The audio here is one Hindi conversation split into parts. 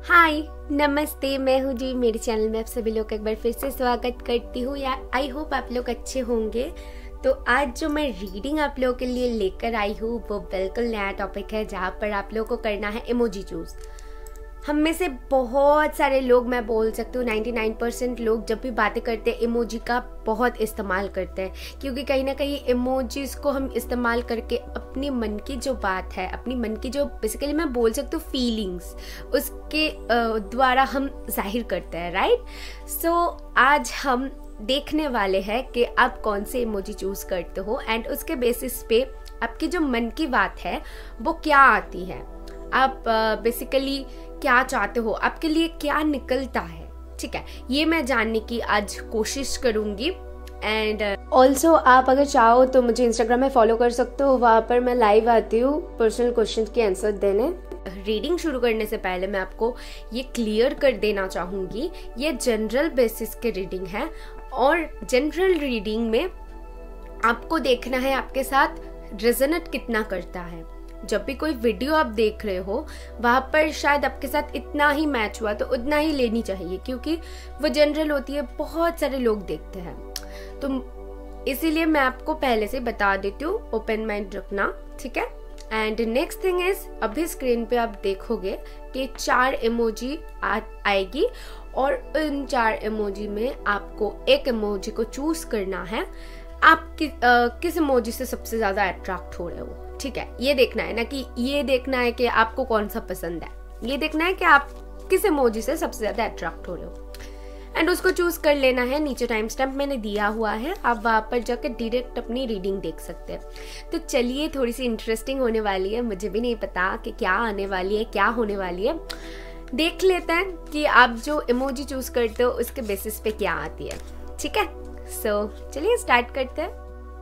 हाय नमस्ते, मैं हूँ जी। मेरे चैनल में आप सभी लोग का एक बार फिर से स्वागत करती हूँ। या आई होप आप लोग अच्छे होंगे। तो आज जो मैं रीडिंग आप लोगों के लिए लेकर आई हूँ वो बिल्कुल नया टॉपिक है, जहाँ पर आप लोगों को करना है इमोजी चूज़। हम में से बहुत सारे लोग, मैं बोल सकती हूँ 99% लोग जब भी बातें करते हैं इमोजी का बहुत इस्तेमाल करते हैं, क्योंकि कहीं ना कहीं इमोजीज को हम इस्तेमाल करके अपनी मन की जो बात है, अपनी मन की जो बेसिकली मैं बोल सकती हूँ फीलिंग्स, उसके द्वारा हम जाहिर करते हैं, राइट। सो आज हम देखने वाले हैं कि आप कौन से इमोजी चूज करते हो एंड उसके बेसिस पे आपकी जो मन की बात है वो क्या आती है, आप बेसिकली क्या चाहते हो, आपके लिए क्या निकलता है। ठीक है, ये मैं जानने की आज कोशिश करूंगी। एंड ऑल्सो आप अगर चाहो तो मुझे इंस्टाग्राम में फॉलो कर सकते हो, वहाँ पर मैं लाइव आती हूँ पर्सनल क्वेश्चन के आंसर देने। रीडिंग शुरू करने से पहले मैं आपको ये क्लियर कर देना चाहूंगी, ये जनरल बेसिस के रीडिंग है और जनरल रीडिंग में आपको देखना है आपके साथ रेजोनेट कितना करता है। जब भी कोई वीडियो आप देख रहे हो वहां पर शायद आपके साथ इतना ही मैच हुआ तो उतना ही लेनी चाहिए, क्योंकि वो जनरल होती है, बहुत सारे लोग देखते हैं। तो इसीलिए मैं आपको पहले से बता देती हूँ, ओपन माइंड रखना, ठीक है। एंड नेक्स्ट थिंग इज, अभी स्क्रीन पे आप देखोगे कि 4 इमोजी आएगी और उन 4 इमोजी में आपको एक इमोजी को चूज करना है। आप किस इमोजी से सबसे ज्यादा अट्रैक्ट हो रहे हो, ठीक है। ये देखना है ना, कि ये देखना है कि आपको कौन सा पसंद है, ये देखना है कि आप किस इमोजी से सबसे ज्यादा अट्रैक्ट हो रहे हो एंड उसको चूज कर लेना है। नीचे टाइम स्टैम्प मैंने दिया हुआ है, आप वहां पर जाकर डायरेक्ट अपनी रीडिंग देख सकते हैं। तो चलिए, थोड़ी सी इंटरेस्टिंग होने वाली है, मुझे भी नहीं पता कि क्या आने वाली है, क्या होने वाली है। देख लेते हैं कि आप जो इमोजी चूज करते हो उसके बेसिस पे क्या आती है, ठीक है। सो चलिए स्टार्ट करते हैं।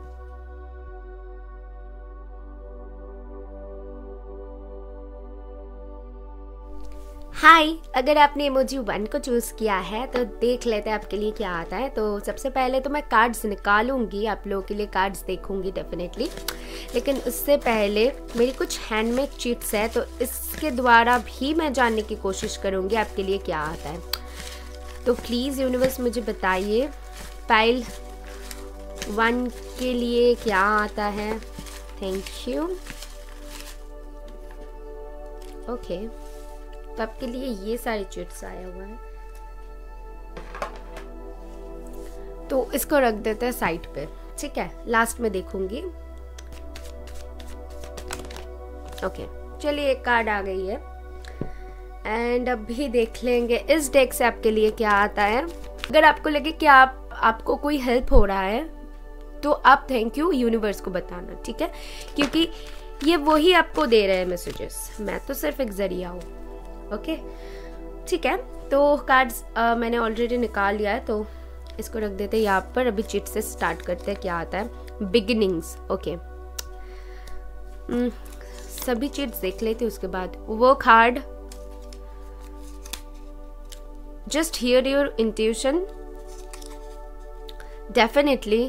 हाय, अगर आपने इमोजी 1 को चूज किया है तो देख लेते हैं आपके लिए क्या आता है। तो सबसे पहले तो मैं कार्ड्स निकालूंगी, आप लोगों के लिए कार्ड्स देखूंगी डेफिनेटली, लेकिन उससे पहले मेरी कुछ हैंडमेड चिट्स है, तो इसके द्वारा भी मैं जानने की कोशिश करूंगी आपके लिए क्या आता है। तो प्लीज यूनिवर्स मुझे बताइए पाइल 1 के लिए क्या आता है। Thank you. ओके, तो आपके लिए ये सारे चिट्स आया हुआ है, तो इसको रख देते हैं साइड पे, ठीक है, लास्ट में देखूंगी। ओके, चलिए एक कार्ड आ गई है एंड अभी देख लेंगे इस डेक से आपके लिए क्या आता है। अगर आपको लगे कि आपको कोई हेल्प हो रहा है तो आप थैंक यू यूनिवर्स को बताना, ठीक है, क्योंकि ये वही आपको दे रहे हैं मैसेजेस, मैं तो सिर्फ एक जरिया हूँ। ओके, ठीक है। तो कार्ड्स मैंने ऑलरेडी निकाल लिया है, तो इसको रख देते हैं यहाँ पर। अभी चिट से स्टार्ट करते हैं, क्या आता है। Beginnings, okay. सभी चिट्स देख लेते हैं, उसके बाद work hard, just hear your intuition, definitely,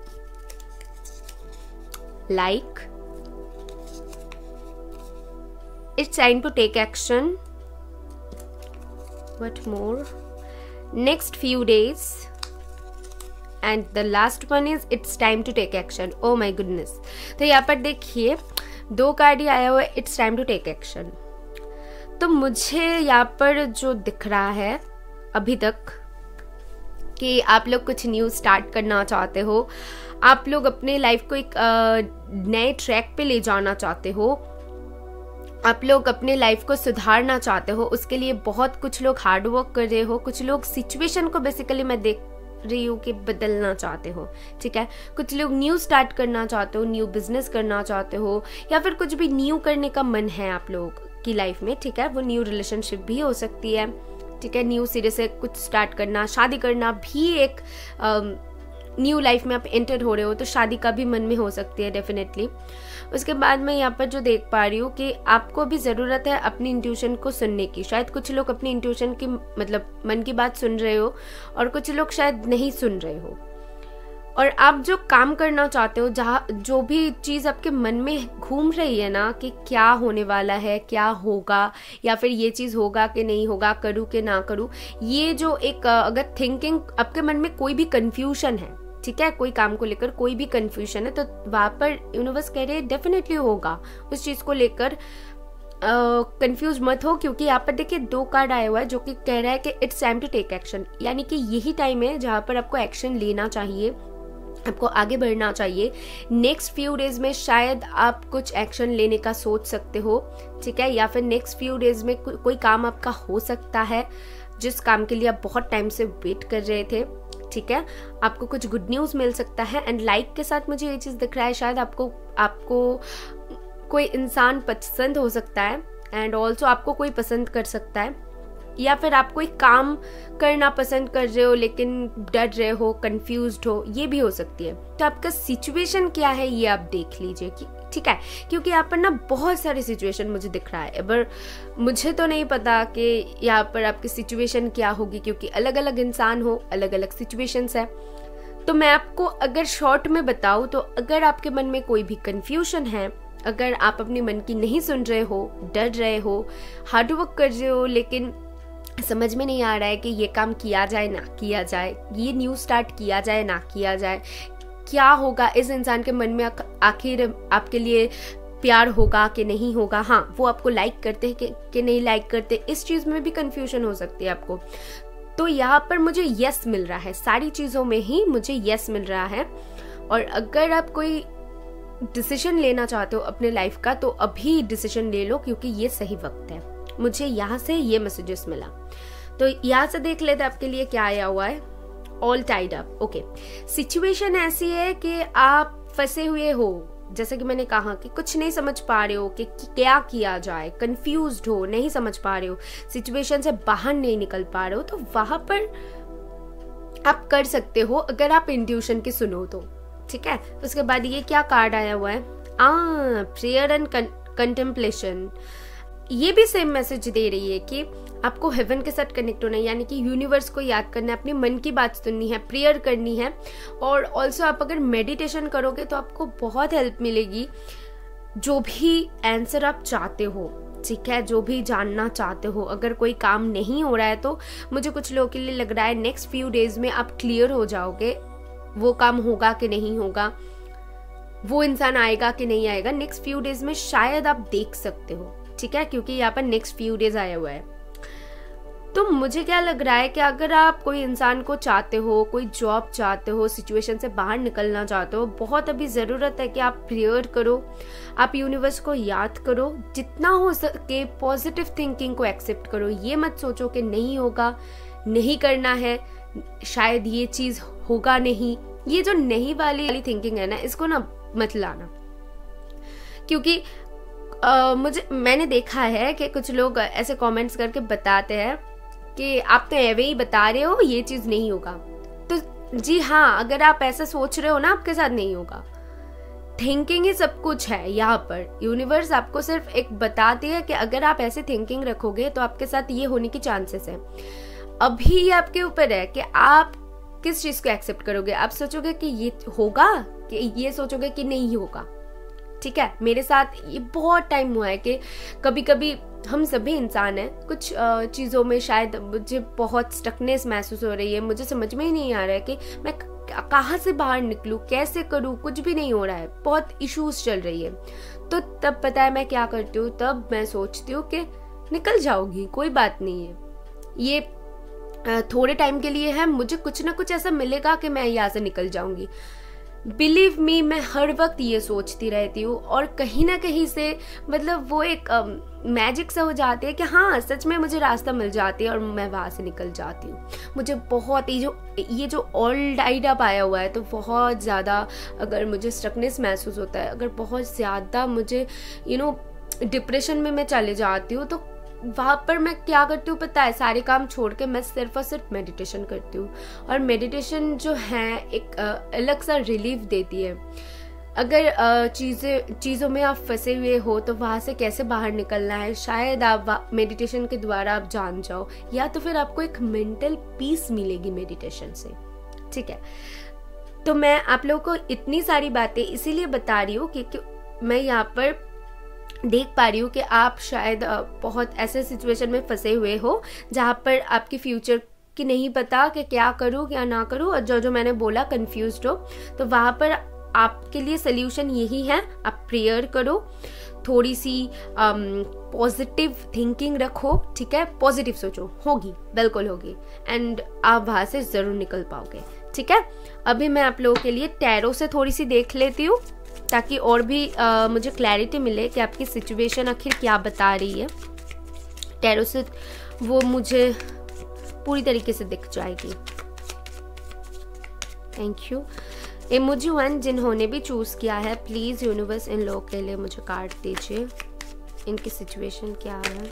like, it's time to take action, what more, next few days, and the last one is it's time to take action. Oh my goodness, तो यहाँ पर देखिए 2 कार्ड ही आया हुआ है, it's time to take action। तो मुझे यहाँ पर जो दिख रहा है अभी तक कि आप लोग कुछ न्यू स्टार्ट करना चाहते हो, आप लोग अपने लाइफ को एक नए ट्रैक पे ले जाना चाहते हो, आप लोग अपने लाइफ को सुधारना चाहते हो, उसके लिए बहुत कुछ लोग हार्ड वर्क कर रहे हो, कुछ लोग सिचुएशन को बेसिकली मैं देख रही हूँ कि बदलना चाहते हो, ठीक है। कुछ लोग न्यू स्टार्ट करना चाहते हो, न्यू बिजनेस करना चाहते हो, या फिर कुछ भी न्यू करने का मन है आप लोग की लाइफ में, ठीक है। वो न्यू रिलेशनशिप भी हो सकती है, ठीक है, न्यू सिरे से कुछ स्टार्ट करना, शादी करना भी एक न्यू लाइफ में आप एंटर हो रहे हो, तो शादी का भी मन में हो सकती है डेफिनेटली। उसके बाद मैं यहाँ पर जो देख पा रही हूँ कि आपको भी ज़रूरत है अपनी इंट्यूशन को सुनने की। शायद कुछ लोग अपनी इंट्यूशन की मतलब मन की बात सुन रहे हो और कुछ लोग शायद नहीं सुन रहे हो। और आप जो काम करना चाहते हो, जहाँ जो भी चीज़ आपके मन में घूम रही है ना कि क्या होने वाला है, क्या होगा, या फिर ये चीज़ होगा कि नहीं होगा, करूँ कि ना करूँ, ये जो एक अगर थिंकिंग आपके मन में कोई भी कन्फ्यूजन है, ठीक है, कोई काम को लेकर कोई भी कन्फ्यूजन है, तो वहाँ पर यूनिवर्स कह रहे हैं डेफिनेटली होगा। उस चीज़ को लेकर कंफ्यूज मत हो, क्योंकि यहाँ पर देखिए 2 कार्ड आया हुआ है जो कि कह रहा है कि it's time to take action, यानी कि यही टाइम है जहाँ पर आपको एक्शन लेना चाहिए, आपको आगे बढ़ना चाहिए। नेक्स्ट फ्यू डेज में शायद आप कुछ एक्शन लेने का सोच सकते हो, ठीक है, या फिर नेक्स्ट फ्यू डेज में कोई काम आपका हो सकता है जिस काम के लिए आप बहुत टाइम से वेट कर रहे थे, ठीक है, आपको कुछ गुड न्यूज़ मिल सकता है। एंड लाइक के साथ मुझे ये चीज़ दिख रहा है, शायद आपको कोई इंसान पसंद हो सकता है, एंड ऑल्सो आपको कोई पसंद कर सकता है, या फिर आप कोई काम करना पसंद कर रहे हो लेकिन डर रहे हो, कंफ्यूज्ड हो, ये भी हो सकती है। तो आपका सिचुएशन क्या है ये आप देख लीजिए, कि ठीक है, क्योंकि यहाँ पर ना बहुत सारे सिचुएशन मुझे दिख रहा है। पर मुझे तो नहीं पता कि यहाँ पर आपकी सिचुएशन क्या होगी, क्योंकि अलग अलग इंसान हो, अलग अलग सिचुएशंस है। तो मैं आपको अगर शॉर्ट में बताऊँ तो अगर आपके मन में कोई भी कंफ्यूजन है, अगर आप अपने मन की नहीं सुन रहे हो, डर रहे हो, हार्ड वर्क कर रहे हो, लेकिन समझ में नहीं आ रहा है कि ये काम किया जाए ना किया जाए, ये न्यू स्टार्ट किया जाए ना किया जाए, क्या होगा, इस इंसान के मन में आखिर आपके लिए प्यार होगा कि नहीं होगा, हाँ वो आपको लाइक करते हैं कि नहीं लाइक करते, इस चीज़ में भी कंफ्यूजन हो सकती है आपको। तो यहाँ पर मुझे यस मिल रहा है, सारी चीज़ों में ही मुझे यस मिल रहा है। और अगर आप कोई डिसीजन लेना चाहते हो अपने लाइफ का, तो अभी डिसीजन ले लो, क्योंकि ये सही वक्त है। मुझे यहाँ से ये मैसेजेस मिला, तो यहाँ से देख लेते आपके लिए क्या आया हुआ है। All tied up, okay, situation ऐसी है कि आप फंसे हुए हो, जैसे कि मैंने कहा कि कुछ नहीं समझ पा रहे हो कि क्या किया जाए, कंफ्यूज्ड हो, नहीं समझ पा रहे हो, सिचुएशन से बाहर नहीं निकल पा रहे हो, तो वहां पर आप कर सकते हो अगर आप इंट्यूशन की सुनो तो, ठीक है। उसके बाद ये क्या कार्ड आया हुआ है, प्रेयर एंड कंटेम्पलेशन। ये भी सेम मैसेज दे रही है कि आपको हेवन के साथ कनेक्ट होना है, यानी कि यूनिवर्स को याद करना है, अपने मन की बात सुननी है, प्रेयर करनी है। और ऑल्सो आप अगर मेडिटेशन करोगे तो आपको बहुत हेल्प मिलेगी, जो भी आंसर आप चाहते हो, ठीक है, जो भी जानना चाहते हो। अगर कोई काम नहीं हो रहा है तो मुझे कुछ लोगों के लिए लग रहा है नेक्स्ट फ्यू डेज में आप क्लियर हो जाओगे, वो काम होगा कि नहीं होगा, वो इंसान आएगा कि नहीं आएगा, नेक्स्ट फ्यू डेज में शायद आप देख सकते हो, ठीक है, क्योंकि यहाँ पर नेक्स्ट फ्यू डेज आया हुआ है। तो मुझे क्या लग रहा है कि अगर आप कोई इंसान को चाहते हो, कोई जॉब चाहते हो, सिचुएशन से बाहर निकलना चाहते हो, बहुत अभी ज़रूरत है कि आप प्रेयर करो, आप यूनिवर्स को याद करो, जितना हो सके पॉजिटिव थिंकिंग को एक्सेप्ट करो। ये मत सोचो कि नहीं होगा, नहीं करना है, शायद ये चीज़ होगा नहीं, ये जो नहीं वाली थिंकिंग है ना, इसको ना मत लाना। क्योंकि मैंने देखा है कि कुछ लोग ऐसे कमेंट्स करके बताते हैं कि आप तो एवे ही बता रहे हो, ये चीज़ नहीं होगा। तो जी हाँ, अगर आप ऐसा सोच रहे हो ना, आपके साथ नहीं होगा। थिंकिंग ही सब कुछ है यहाँ पर। यूनिवर्स आपको सिर्फ एक बताती है कि अगर आप ऐसे थिंकिंग रखोगे तो आपके साथ ये होने की चांसेस है। अभी ये आपके ऊपर है कि आप किस चीज़ को एक्सेप्ट करोगे। आप सोचोगे कि ये होगा, कि ये सोचोगे कि नहीं होगा, ठीक है। मेरे साथ ये बहुत टाइम हुआ है कि कभी कभी हम सभी इंसान हैं, कुछ चीज़ों में शायद मुझे बहुत स्टकनेस महसूस हो रही है, मुझे समझ में ही नहीं आ रहा है कि मैं कहाँ से बाहर निकलूँ, कैसे करूँ, कुछ भी नहीं हो रहा है, बहुत इश्यूज चल रही है। तो तब पता है मैं क्या करती हूँ, तब मैं सोचती हूँ कि निकल जाओगी, कोई बात नहीं है, ये थोड़े टाइम के लिए है, मुझे कुछ ना कुछ ऐसा मिलेगा कि मैं यहाँ से निकल जाऊंगी। बिलीव मी, मैं हर वक्त ये सोचती रहती हूँ, और कहीं ना कहीं से मतलब वो एक मैजिक सा हो जाती है कि हाँ सच में मुझे रास्ता मिल जाती है और मैं वहाँ से निकल जाती हूँ। मुझे बहुत ये जो ऑल डाइड अप आया हुआ है, तो बहुत ज़्यादा अगर मुझे स्टकनेस महसूस होता है, अगर बहुत ज़्यादा मुझे डिप्रेशन में मैं चले जाती हूँ, तो वहाँ पर मैं क्या करती हूँ पता है, सारे काम छोड़ के मैं सिर्फ और सिर्फ मेडिटेशन करती हूँ। और मेडिटेशन जो है एक अलग सा रिलीफ देती है। अगर चीज़ों में आप फंसे हुए हो तो वहाँ से कैसे बाहर निकलना है, शायद आप मेडिटेशन के द्वारा आप जान जाओ, या तो फिर आपको एक मेंटल पीस मिलेगी मेडिटेशन से, ठीक है। तो मैं आप लोगों को इतनी सारी बातें इसीलिए बता रही हूँ क्योंकि मैं यहाँ पर देख पा रही हूँ कि आप शायद बहुत ऐसे सिचुएशन में फंसे हुए हो जहाँ पर आपकी फ्यूचर की नहीं पता कि क्या करूँ क्या ना करूँ, और जो मैंने बोला कंफ्यूज्ड हो, तो वहाँ पर आपके लिए सोल्यूशन यही है, आप प्रेयर करो, थोड़ी सी पॉजिटिव थिंकिंग रखो, ठीक है, पॉजिटिव सोचो, होगी, बिल्कुल होगी, एंड आप वहाँ से ज़रूर निकल पाओगे, ठीक है। अभी मैं आप लोगों के लिए टैरो से थोड़ी सी देख लेती हूँ ताकि और भी मुझे क्लैरिटी मिले कि आपकी सिचुएशन आखिर क्या बता रही है। टैरो से वो मुझे पूरी तरीके से दिख जाएगी। Thank you. इमोजी 1 जिन्होंने भी चूज़ किया है, प्लीज़ यूनिवर्स इन लोगों के लिए मुझे कार्ड दीजिए, इनकी सिचुएशन क्या है।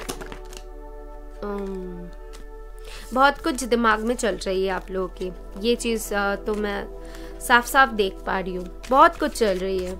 बहुत कुछ दिमाग में चल रही है आप लोगों की, ये चीज़ तो मैं साफ साफ देख पा रही हूँ, बहुत कुछ चल रही है,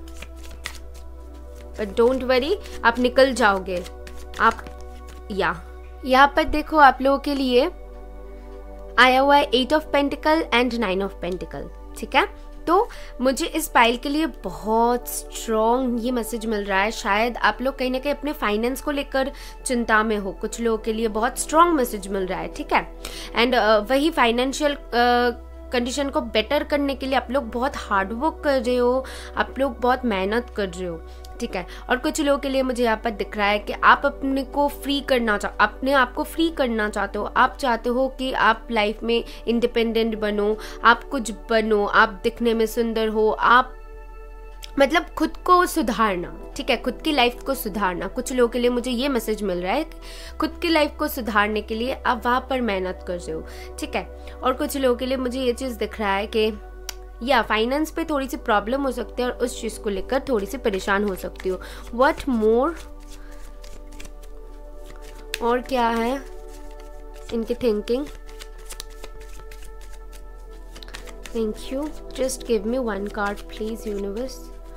बट डोंट वरी, आप निकल जाओगे। आप यहाँ पर देखो आप लोगों के लिए आया हुआ है 8 of pentacle and 9 of pentacle, ठीक है। तो मुझे इस पाइल के लिए बहुत स्ट्रॉन्ग ये मैसेज मिल रहा है। शायद आप लोग कहीं ना कहीं अपने फाइनेंस को लेकर चिंता में हो, कुछ लोगों के लिए बहुत स्ट्रॉन्ग मैसेज मिल रहा है, ठीक है। एंड वही फाइनेंशियल कंडीशन को बेटर करने के लिए आप लोग बहुत हार्ड वर्क कर रहे हो, आप लोग बहुत मेहनत कर रहे हो, ठीक है। और कुछ लोगों के लिए मुझे यहाँ पर दिख रहा है कि आप अपने को फ्री करना अपने आप को फ्री करना चाहते हो, आप चाहते हो कि आप लाइफ में इंडिपेंडेंट बनो, आप कुछ बनो, आप दिखने में सुंदर हो, आप मतलब खुद को सुधारना, ठीक है, खुद की लाइफ को सुधारना। कुछ लोगों के लिए मुझे ये मैसेज मिल रहा है कि खुद की लाइफ को सुधारने के लिए आप वहाँ पर मेहनत कर रहे हो, ठीक है। और कुछ लोगों के लिए मुझे ये चीज़ दिख रहा है कि या फाइनेंस पे थोड़ी सी प्रॉब्लम हो सकती है और उस चीज़ को लेकर थोड़ी सी परेशान हो सकती हो। व्हाट मोर, और क्या है इनकी thinking. Thank you, just give me 1 card please universe.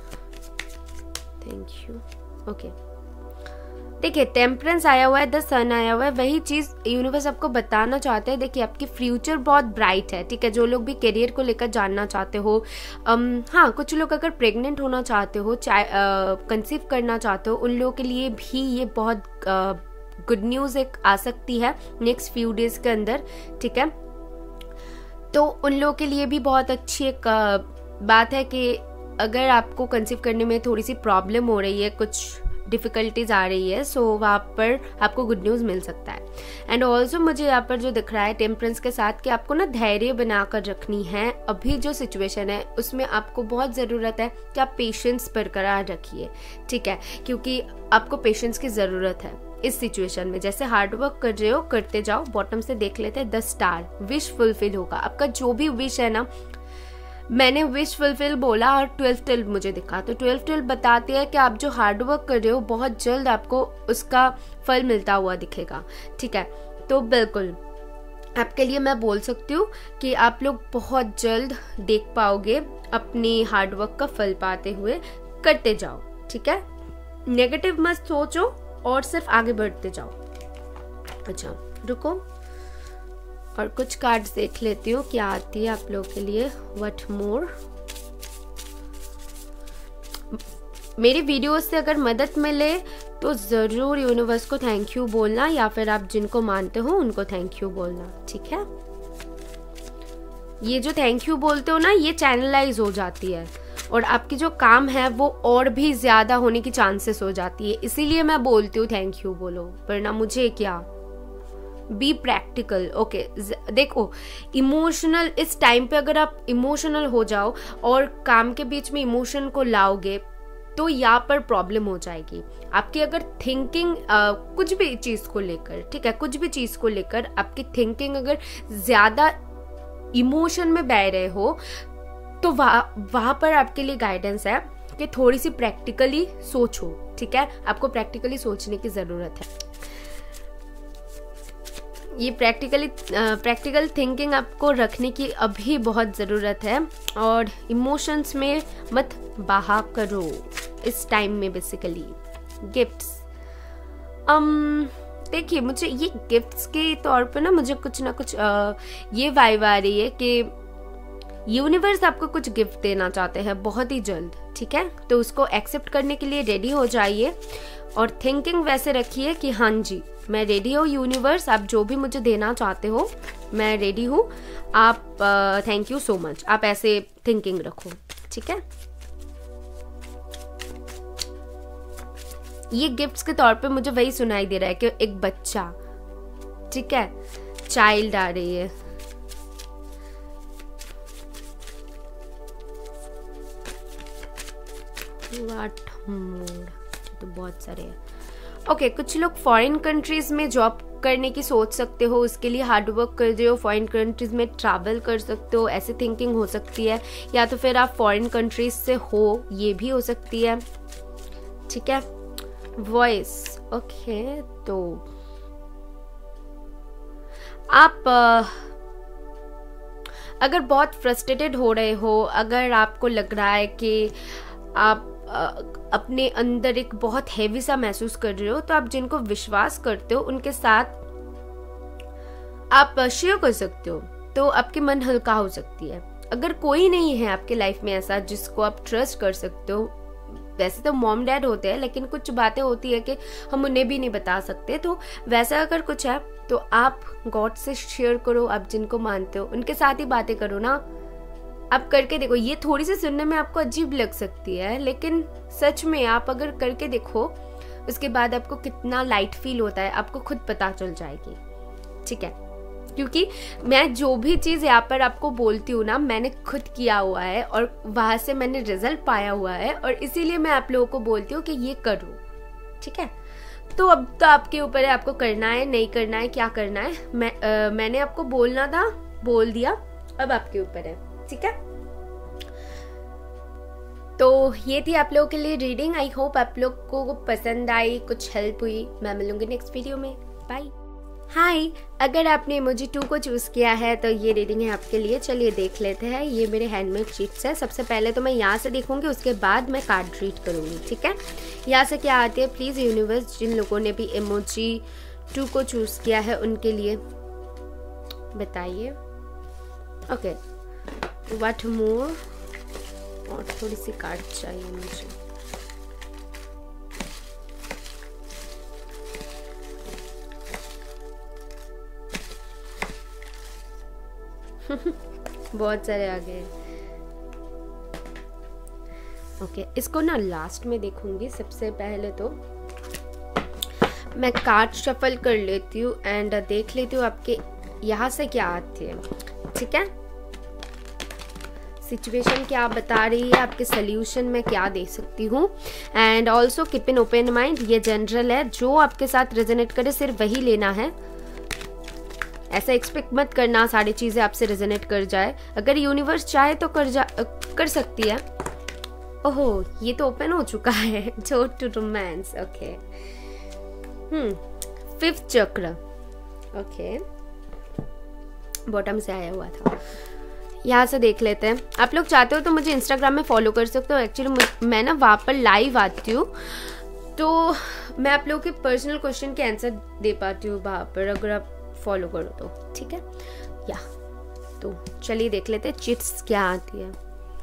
Thank you. Okay, देखिए टेम्परेंस आया हुआ है, द सन आया हुआ है, वही चीज़ यूनिवर्स आपको बताना चाहते हैं। देखिए आपकी फ्यूचर बहुत ब्राइट है, ठीक है। जो लोग भी करियर को लेकर जानना चाहते हो, हाँ कुछ लोग अगर प्रेग्नेंट होना चाहते हो, कंसीव करना चाहते हो, उन लोगों के लिए भी ये बहुत गुड न्यूज़ एक आ सकती है नेक्स्ट फ्यू डेज के अंदर, ठीक है। तो उन लोगों के लिए भी बहुत अच्छी एक बात है कि अगर आपको कंसीव करने में थोड़ी सी प्रॉब्लम हो रही है, कुछ डिफ़िकल्टीज आ रही है, सो वहाँ पर आपको गुड न्यूज़ मिल सकता है। एंड ऑल्सो मुझे यहाँ पर जो दिख रहा है टेम्परेंस के साथ कि आपको ना धैर्य बनाकर रखनी है। अभी जो सिचुएशन है उसमें आपको बहुत ज़रूरत है कि आप पेशेंस बरकरार रखिए, ठीक है, क्योंकि आपको पेशेंस की ज़रूरत है इस सिचुएशन में। जैसे हार्ड वर्क कर रहे हो, करते जाओ। बॉटम से देख लेते हैं, 10 स्टार, विश फुलफिल होगा। आपका जो भी विश है ना, मैंने विश फुलफिल बोला और 12 मुझे दिखा, तो 12 बताते हैं कि आप जो हार्ड वर्क कर रहे हो बहुत जल्द आपको उसका फल मिलता हुआ दिखेगा, ठीक है। तो बिल्कुल आपके लिए मैं बोल सकती हूँ कि आप लोग बहुत जल्द देख पाओगे अपनी हार्ड वर्क का फल पाते हुए। करते जाओ, ठीक है, नेगेटिव मत सोचो और सिर्फ आगे बढ़ते जाओ। अच्छा रुको, और कुछ कार्ड्स देख लेती हूँ क्या आती है आप लोगों के लिए। व्हाट मोर, मेरी वीडियोस से अगर मदद मिले तो ज़रूर यूनिवर्स को थैंक यू बोलना, या फिर आप जिनको मानते हो उनको थैंक यू बोलना, ठीक है। ये जो थैंक यू बोलते हो ना, ये चैनलाइज हो जाती है और आपकी जो काम है वो और भी ज़्यादा होने की चांसेस हो जाती है। इसीलिए मैं बोलती हूँ थैंक यू बोलो, वरना मुझे क्या। Be practical, okay. देखो इमोशनल, इस टाइम पे अगर आप इमोशनल हो जाओ और काम के बीच में इमोशन को लाओगे तो यहाँ पर प्रॉब्लम हो जाएगी आपकी। अगर थिंकिंग कुछ भी चीज़ को लेकर, ठीक है, कुछ भी चीज़ को लेकर आपकी थिंकिंग अगर ज़्यादा इमोशन में बह रहे हो तो वहाँ पर आपके लिए गाइडेंस है कि थोड़ी सी प्रैक्टिकली सोचो, ठीक है। आपको प्रैक्टिकली सोचने की ज़रूरत है। ये प्रैक्टिकल थिंकिंग आपको रखने की अभी बहुत ज़रूरत है और इमोशंस में मत बहा करो इस टाइम में। बेसिकली गिफ्ट्स, देखिए मुझे ये गिफ्ट्स के तौर पे ना मुझे कुछ ना कुछ ये वाइब आ रही है कि यूनिवर्स आपको कुछ गिफ्ट देना चाहते हैं बहुत ही जल्द, ठीक है। तो उसको एक्सेप्ट करने के लिए रेडी हो जाइए और थिंकिंग वैसे रखिए कि हाँ जी मैं रेडी हूँ यूनिवर्स, आप जो भी मुझे देना चाहते हो मैं रेडी हूँ, आप थैंक यू सो मच, आप ऐसे थिंकिंग रखो, ठीक है। ये गिफ्ट्स के तौर पे मुझे वही सुनाई दे रहा है कि एक बच्चा, ठीक है, चाइल्ड आ रही है। व्हाट मोड, तो बहुत सारे हैं। ओके, कुछ लोग फॉरेन कंट्रीज में जॉब करने की सोच सकते हो, उसके लिए हार्ड वर्क कर रहे हो, फॉरेन कंट्रीज में ट्रैवल कर सकते हो, ऐसे थिंकिंग हो सकती है। या तो फिर आप फॉरेन कंट्रीज से हो, ये भी हो सकती है, ठीक है। वॉइस, ओके, तो आप अगर बहुत फ्रस्ट्रेटेड हो रहे हो, अगर आपको लग रहा है कि आप अपने अंदर एक बहुत हैवी सा महसूस कर रहे हो, तो आप जिनको विश्वास करते हो उनके साथ आप शेयर कर सकते हो, तो आपके मन हल्का हो सकती है। अगर कोई नहीं है आपके लाइफ में ऐसा जिसको आप ट्रस्ट कर सकते हो, वैसे तो मॉम डैड होते हैं लेकिन कुछ बातें होती है कि हम उन्हें भी नहीं बता सकते, तो वैसा अगर कुछ है तो आप गॉड से शेयर करो, आप जिनको मानते हो उनके साथ ही बातें करो ना। आप करके देखो, ये थोड़ी सी सुनने में आपको अजीब लग सकती है लेकिन सच में आप अगर करके देखो उसके बाद आपको कितना लाइट फील होता है आपको खुद पता चल जाएगी, ठीक है। क्योंकि मैं जो भी चीज़ यहाँ पर आपको बोलती हूँ ना, मैंने खुद किया हुआ है और वहाँ से मैंने रिजल्ट पाया हुआ है, और इसीलिए मैं आप लोगों को बोलती हूँ कि ये करो, ठीक है। तो अब तो आपके ऊपर है, आपको करना है नहीं करना है, क्या करना है। मैंने आपको बोलना था, बोल दिया, अब आपके ऊपर है, ठीक है। तो ये थी आप लोगों के लिए रीडिंग। आई होप आप लोग को पसंद आई, कुछ हेल्प हुई। मैं मिलूंगी नेक्स्ट वीडियो में, बाय। हाय, अगर आपने इमोजी 2 को चूज़ किया है तो ये रीडिंग है आपके लिए। चलिए देख लेते हैं। ये मेरे हैंडमेड शीट्स है। सबसे पहले तो मैं यहाँ से देखूंगी, उसके बाद मैं कार्ड रीड करूंगी, ठीक है। यहाँ से क्या आती है, प्लीज़ यूनिवर्स जिन लोगों ने भी इमोजी 2 को चूज़ किया है उनके लिए बताइए। ओके, व्हाट मोर, और थोड़ी सी कार्ड चाहिए मुझे। बहुत सारे आ गए। ओके, इसको ना लास्ट में देखूंगी। सबसे पहले तो मैं कार्ड शफल कर लेती हूँ एंड देख लेती हूँ आपके यहाँ से क्या आती है, ठीक है। सिचुएशन क्या बता रही है, आपके सोल्यूशन में क्या दे सकती हूँ। And also keep in open mind, ये जनरल है, जो आपके साथ रेजोनेट करे सिर्फ वही लेना है। ऐसा एक्सपेक्ट मत करना सारी चीज़ें आपसे रेजोनेट कर जाए। अगर यूनिवर्स चाहे तो कर सकती है। ओहो, ये तो ओपन हो चुका है। जो टू रोमांस, ओके। 5th चक्र, ओके, बॉटम से आया हुआ था। यहाँ से देख लेते हैं। आप लोग चाहते हो तो मुझे इंस्टाग्राम में फॉलो कर सकते हो। एक्चुअली मैं ना वहाँ पर लाइव आती हूँ, तो मैं आप लोगों के पर्सनल क्वेश्चन के आंसर दे पाती हूँ वहाँ पर, अगर आप फॉलो करो तो, ठीक है। या तो चलिए देख लेते हैं चिट्स क्या आती है।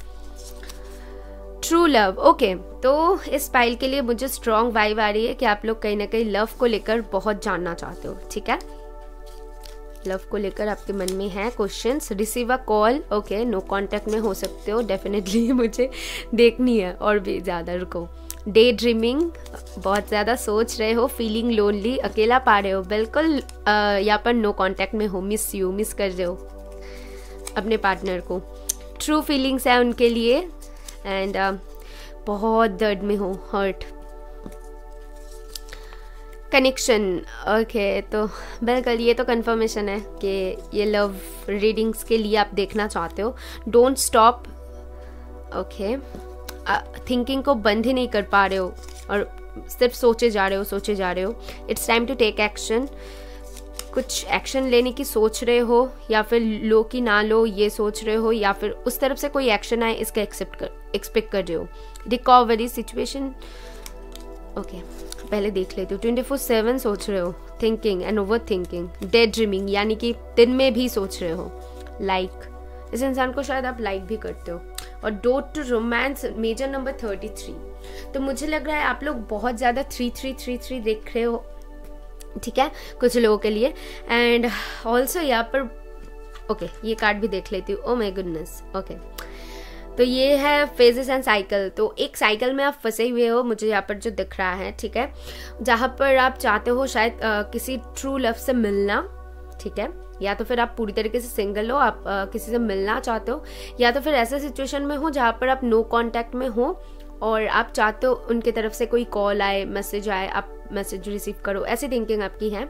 True love, okay. तो इस फाइल के लिए मुझे स्ट्रॉन्ग वाइब आ रही है कि आप लोग कहीं ना कहीं लव को लेकर बहुत जानना चाहते हो, ठीक है। लव को लेकर आपके मन में है questions. Receive a call, okay, no contact में हो सकते हो, डेफिनेटली मुझे देखनी है और भी ज़्यादा। रुको, डे ड्रीमिंग, बहुत ज़्यादा सोच रहे हो। फीलिंग लोनली, अकेला पा रहे हो, बिल्कुल यहाँ पर नो कांटेक्ट में हो, मिस कर रहे हो अपने पार्टनर को। ट्रू फीलिंग्स है उनके लिए एंड बहुत दर्द में हो, हर्ट। कनेक्शन, ओके, तो बिल्कुल ये तो कंफर्मेशन है कि ये लव रीडिंग्स के लिए आप देखना चाहते हो। डोंट स्टॉप, ओके, थिंकिंग को बंद ही नहीं कर पा रहे हो और सिर्फ सोचे जा रहे हो। It's time to take action. कुछ एक्शन लेने की सोच रहे हो, या फिर लो कि ना लो ये सोच रहे हो, या फिर उस तरफ से कोई एक्शन आए इसका एक्सपेक्ट कर रहे हो। रिकवरी सिचुएशन, ओके, पहले देख लेती हूँ। 24/7 सोच रहे हो, thinking and over thinking. Day dreaming, यानी कि दिन में भी सोच रहे हो। लाइक इस इंसान को शायद आप लाइक भी करते हो। और dot two romance major number 33। तो मुझे लग रहा है आप लोग बहुत ज़्यादा 3333 देख रहे हो, ठीक है, कुछ लोगों के लिए। एंड ऑल्सो यहाँ पर ओके ये कार्ड भी देख लेती हूँ। ओ माय गुडनेस, ओके तो ये है फेजेस एंड साइकिल। तो एक साइकिल में आप फंसे हुए हो, मुझे यहाँ पर जो दिख रहा है, ठीक है, जहाँ पर आप चाहते हो शायद किसी ट्रू लव से मिलना, ठीक है, या तो फिर आप पूरी तरीके से सिंगल हो, आप किसी से मिलना चाहते हो, या तो फिर ऐसे सिचुएशन में हो जहाँ पर आप नो कांटेक्ट में हो और आप चाहते हो उनके तरफ से कोई कॉल आए, मैसेज आए, आप मैसेज रिसीव करो, ऐसी थिंकिंग आपकी है।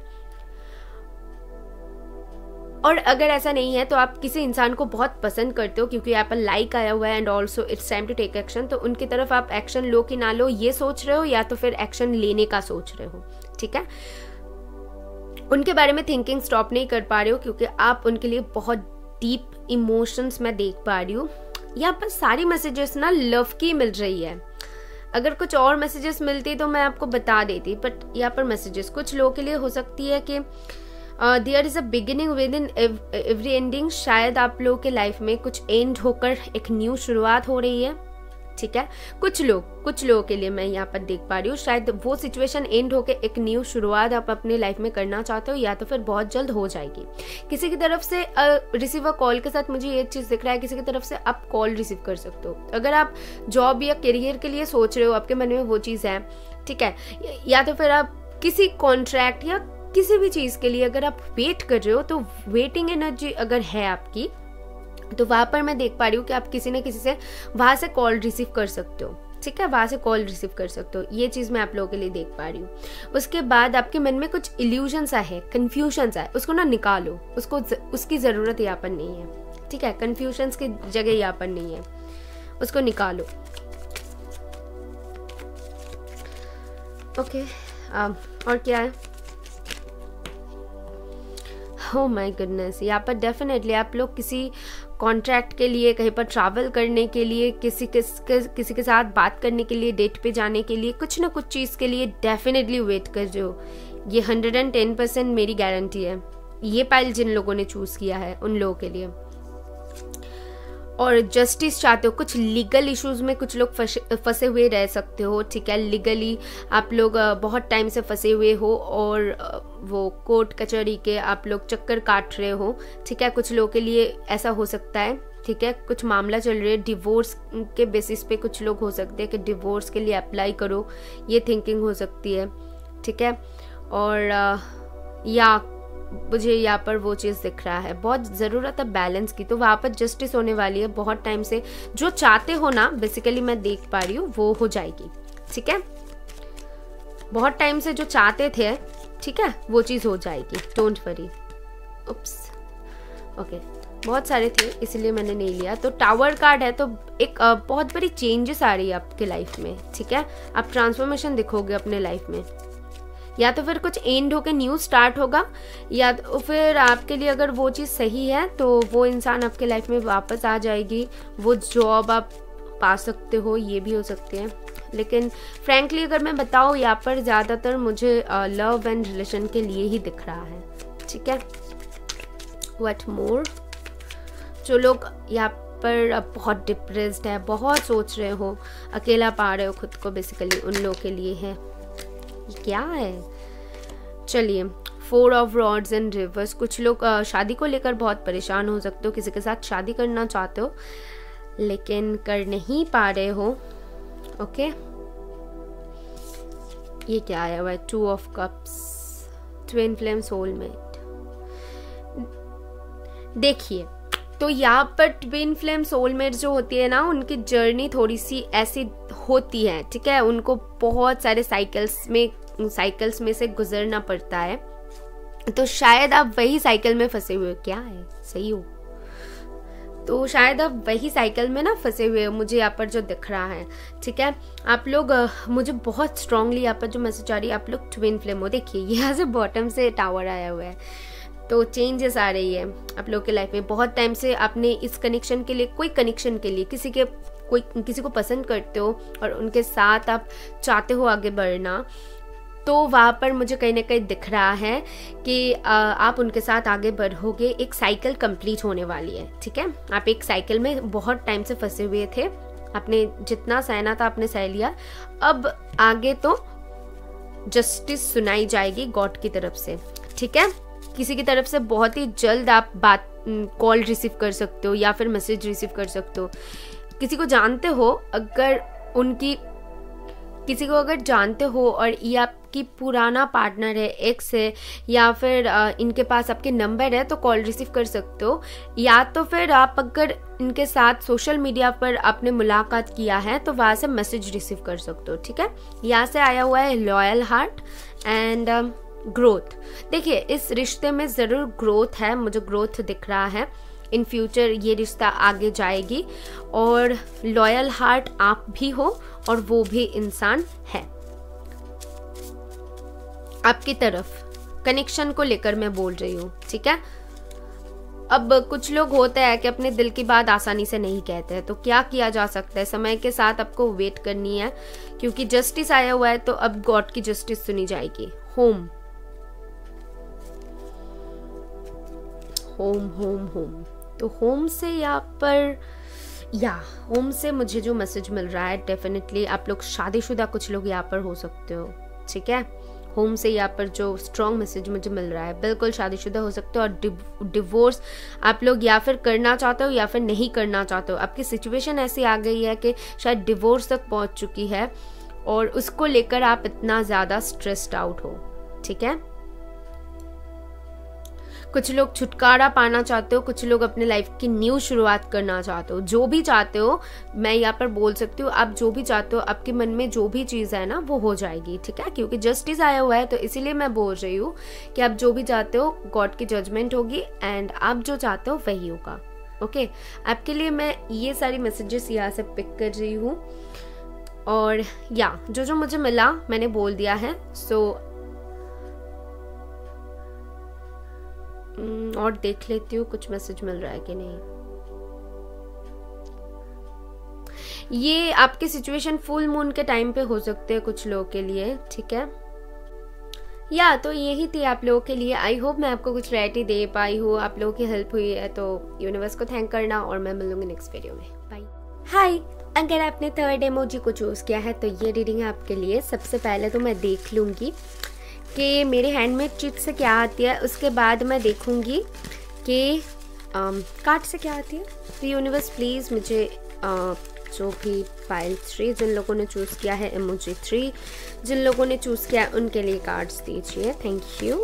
और अगर ऐसा नहीं है तो आप किसी इंसान को बहुत पसंद करते हो क्योंकि यहाँ पर लाइक आया हुआ है and also it's time to take action. तो उनकी तरफ आप एक्शन लो कि ना लो ये सोच रहे हो, या तो फिर एक्शन लेने का सोच रहे हो, ठीक है। उनके बारे में थिंकिंग स्टॉप नहीं कर पा रहे हो क्योंकि आप उनके लिए बहुत डीप इमोशंस मैं देख पा रही हूँ। यहाँ पर सारी मैसेजेस ना लव की मिल रही है। अगर कुछ और मैसेजेस मिलती तो मैं आपको बता देती, बट यहाँ पर मैसेजेस कुछ लोगों के लिए हो सकती है कि there is a beginning within every ending. शायद आप लोगों के लाइफ में कुछ एंड होकर एक न्यू शुरुआत हो रही है, ठीक है। कुछ लोगों के लिए मैं यहाँ पर देख पा रही हूँ शायद वो सिचुएशन एंड होकर एक न्यू शुरुआत आप अपने लाइफ में करना चाहते हो, या तो फिर बहुत जल्द हो जाएगी। किसी की तरफ से रिसीवर कॉल के साथ मुझे ये चीज़ दिख रहा है, किसी की तरफ से आप कॉल रिसीव कर सकते हो। अगर आप जॉब या करियर के लिए सोच रहे हो, आपके मन में वो चीज़ है, ठीक है, या तो फिर आप किसी कॉन्ट्रैक्ट या किसी भी चीज़ के लिए अगर आप वेट कर रहे हो, तो वेटिंग एनर्जी अगर है आपकी, तो वहाँ पर मैं देख पा रही हूँ कि आप किसी न किसी से वहाँ से कॉल रिसीव कर सकते हो, ठीक है, वहाँ से कॉल रिसीव कर सकते हो। ये चीज़ मैं आप लोगों के लिए देख पा रही हूँ। उसके बाद आपके मन में कुछ इल्यूजन्स आए, कन्फ्यूजन्स आए, उसको ना निकालो, उसकी ज़रूरत यहाँ पर नहीं है, ठीक है, कन्फ्यूजन्स की जगह यहाँ पर नहीं है, उसको निकालो। ओके और क्या है? ओह माय गुडनेस, यहाँ पर डेफिनेटली आप लोग किसी कॉन्ट्रैक्ट के लिए, कहीं पर ट्रैवल करने के लिए, किसी के साथ बात करने के लिए, डेट पे जाने के लिए, कुछ ना कुछ चीज़ के लिए डेफिनेटली वेट कर रहे हो। ये 110% मेरी गारंटी है। ये पाइल जिन लोगों ने चूज़ किया है उन लोगों के लिए। और जस्टिस चाहते हो, कुछ लीगल इश्यूज में कुछ लोग फंसे हुए रह सकते हो, ठीक है, लीगली आप लोग बहुत टाइम से फंसे हुए हो और वो कोर्ट कचहरी के आप लोग चक्कर काट रहे हो, ठीक है, कुछ लोगों के लिए ऐसा हो सकता है, ठीक है, कुछ मामला चल रहा है डिवोर्स के बेसिस पे, कुछ लोग हो सकते हैं कि डिवोर्स के लिए अप्लाई करो, ये थिंकिंग हो सकती है, ठीक है। और या मुझे यहाँ पर वो चीज़ दिख रहा है, बहुत ज़रूरत है बैलेंस की, तो वहाँ पर जस्टिस होने वाली है। बहुत टाइम से जो चाहते हो ना, बेसिकली मैं देख पा रही हूँ वो हो जाएगी, ठीक है, बहुत टाइम से जो चाहते थे, ठीक है, वो चीज़ हो जाएगी, डोंट वरी। उप्स, ओके, बहुत सारे थे इसलिए मैंने नहीं लिया। तो टावर कार्ड है, तो एक बहुत बड़ी चेंजेस आ रही है आपके लाइफ में, ठीक है, आप ट्रांसफॉर्मेशन दिखोगे अपने लाइफ में, या तो फिर कुछ एंड होकर न्यू स्टार्ट होगा, या तो फिर आपके लिए अगर वो चीज़ सही है तो वो इंसान आपके लाइफ में वापस आ जाएगी, वो जॉब आप पा सकते हो, ये भी हो सकते हैं। लेकिन फ्रैंकली अगर मैं बताऊँ, यहाँ पर ज़्यादातर मुझे लव एंड रिलेशन के लिए ही दिख रहा है, ठीक है। व्हाट मोर, जो लोग यहाँ पर बहुत डिप्रेस्ड है, बहुत सोच रहे हो, अकेला पा रहे हो खुद को, बेसिकली उन लोगों के लिए है। क्या है? चलिए, 4 ऑफ रॉड्स एंड रिवर्स। कुछ लोग शादी को लेकर बहुत परेशान हो सकते हो, किसी के साथ शादी करना चाहते हो लेकिन कर नहीं पा रहे हो, ओके। ये क्या आया हुआ है? 2 of cups, twin flame soulmate. देखिए, तो यहाँ पर ट्विन फ्लेम सोलमेट जो होती है ना, उनकी जर्नी थोड़ी सी ऐसी होती है, ठीक है, उनको बहुत सारे साइकिल्स में से गुजरना पड़ता है। तो शायद आप वही साइकिल में फंसे हुए हो। क्या है? सही हो? तो शायद आप वही साइकिल में ना फंसे हुए हो, मुझे यहाँ पर जो दिख रहा है, ठीक है। आप लोग मुझे बहुत स्ट्रांगली यहाँ पर जो मैसेज आ रही है, आप लोग ट्विन फ्लेम हो। देखिए, यहाँ से बॉटम से टावर आया हुआ है, तो चेंजेस आ रही है आप लोग के लाइफ में। बहुत टाइम से आपने इस कनेक्शन के लिए, कोई कनेक्शन के लिए किसी को पसंद करते हो और उनके साथ आप चाहते हो आगे बढ़ना, तो वहाँ पर मुझे कहीं ना कहीं दिख रहा है कि आप उनके साथ आगे बढ़ोगे। एक साइकिल कंप्लीट होने वाली है, ठीक है। आप एक साइकिल में बहुत टाइम से फंसे हुए थे, आपने जितना सहना था आपने सह लिया, अब आगे तो जस्टिस सुनाई जाएगी गॉड की तरफ से, ठीक है। किसी की तरफ से बहुत ही जल्द आप कॉल रिसीव कर सकते हो या फिर मैसेज रिसीव कर सकते हो। किसी को जानते हो, अगर किसी को अगर जानते हो और ये आपकी पुराना पार्टनर है, एक्स है, या फिर इनके पास आपके नंबर है, तो कॉल रिसीव कर सकते हो। या तो फिर आप अगर इनके साथ सोशल मीडिया पर आपने मुलाकात किया है तो वहाँ से मैसेज रिसीव कर सकते हो, ठीक है। यहाँ से आया हुआ है लॉयल हार्ट एंड ग्रोथ। देखिए, इस रिश्ते में ज़रूर ग्रोथ है, मुझे ग्रोथ दिख रहा है। इन फ्यूचर ये रिश्ता आगे जाएगी और लॉयल हार्ट आप भी हो और वो भी इंसान है आपकी तरफ। कनेक्शन को लेकर मैं बोल रही हूँ, ठीक है। अब कुछ लोग होते हैं कि अपने दिल की बात आसानी से नहीं कहते हैं, तो क्या किया जा सकता है, समय के साथ आपको वेट करनी है, क्योंकि जस्टिस आया हुआ है तो अब गॉड की जस्टिस सुनी जाएगी। होम होम होम होम, तो होम से यहाँ पर होम से मुझे जो मैसेज मिल रहा है, डेफिनेटली आप लोग शादीशुदा कुछ लोग यहाँ पर हो सकते हो, ठीक है। होम से यहाँ पर जो स्ट्रॉन्ग मैसेज मुझे मिल रहा है, बिल्कुल शादीशुदा हो सकते हो और डिवोर्स आप लोग या फिर करना चाहते हो या फिर नहीं करना चाहते हो। आपकी सिचुएशन ऐसी आ गई है कि शायद डिवोर्स तक पहुँच चुकी है और उसको लेकर आप इतना ज़्यादा स्ट्रेस्ड आउट हो, ठीक है। कुछ लोग छुटकारा पाना चाहते हो, कुछ लोग अपने लाइफ की न्यू शुरुआत करना चाहते हो। जो भी चाहते हो, मैं यहाँ पर बोल सकती हूँ, आप जो भी चाहते हो, आपके मन में जो भी चीज़ है ना वो हो जाएगी, ठीक है। क्योंकि जस्टिस आया हुआ है तो इसीलिए मैं बोल रही हूँ कि आप जो भी चाहते हो गॉड की जजमेंट होगी एंड आप जो चाहते हो वही होगा, ओके। आपके लिए मैं ये सारी मैसेजेस यहाँ से पिक कर रही हूँ और जो मुझे मिला मैंने बोल दिया है। सो और देख लेती हूँ कुछ मैसेज मिल रहा है कि नहीं। ये आपकी सिचुएशन फुल मून के टाइम पे हो सकते हैं कुछ लोगों के लिए, ठीक है। तो यही थी आप लोगों के लिए। आई होप मैं आपको कुछ क्लैरिटी दे पाई हूँ, आप लोगों की हेल्प हुई है, तो यूनिवर्स को थैंक करना और मैं मिलूंगी नेक्स्ट वीडियो में। बाय। हाय, अगर आपने थर्ड इमोजी को चूज किया है तो ये रीडिंग है आपके लिए। सबसे पहले तो मैं देख लूंगी कि मेरे हैंडमेड चिट से क्या आती है, उसके बाद मैं देखूंगी कि कार्ड से क्या आती है। तो यूनिवर्स प्लीज़ मुझे जो भी पाइल 3 जिन लोगों ने चूज़ किया है, इमोजी 3 जिन लोगों ने चूज़ किया है, उनके लिए कार्ड्स दीजिए। Thank you.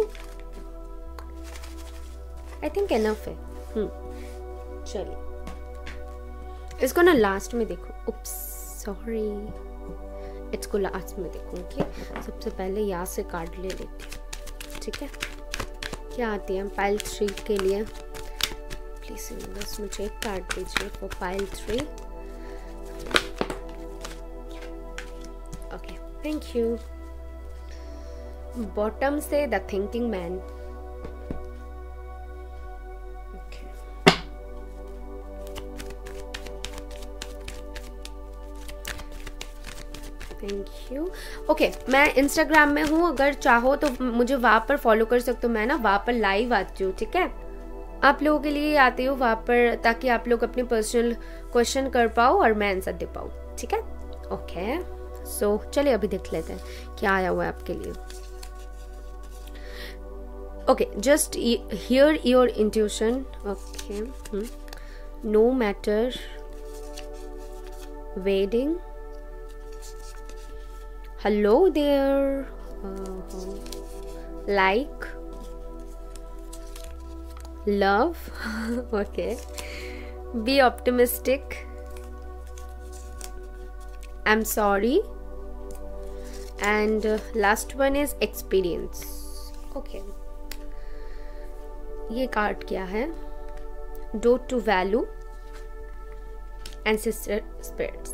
I think enough है। चलिए इसको ना लास्ट में देखो। उप्स, सॉरी, इसको लास्ट में देखूंगी। सबसे पहले यहाँ से कार्ड ले लेती हूँ, ठीक है। क्या आती है पाइल 3 के लिए? प्लीज यूनिवर्स मुझे एक कार्ड दीजिए for pile 3। Okay, thank you. Bottom से the thinking man. Thank you. Okay, मैं इंस्टाग्राम में हूँ, अगर चाहो तो मुझे वहाँ पर फॉलो कर सकते हो। मैं ना वहाँ पर लाइव आती हूँ, ठीक है। आप लोगों के लिए आती हूँ वहाँ पर ताकि आप लोग अपने पर्सनल क्वेश्चन कर पाओ और मैं आंसर दे पाऊँ, ठीक है। ओके, सो चलिए अभी देख लेते हैं क्या आया हुआ है आपके लिए। Okay, just hear your intuition. Okay, no matter wedding, hello there, like, love, okay, be optimistic, I'm sorry, and last one is experience. Okay, ये कार्ड क्या है? Don't to value, ancestor spirits.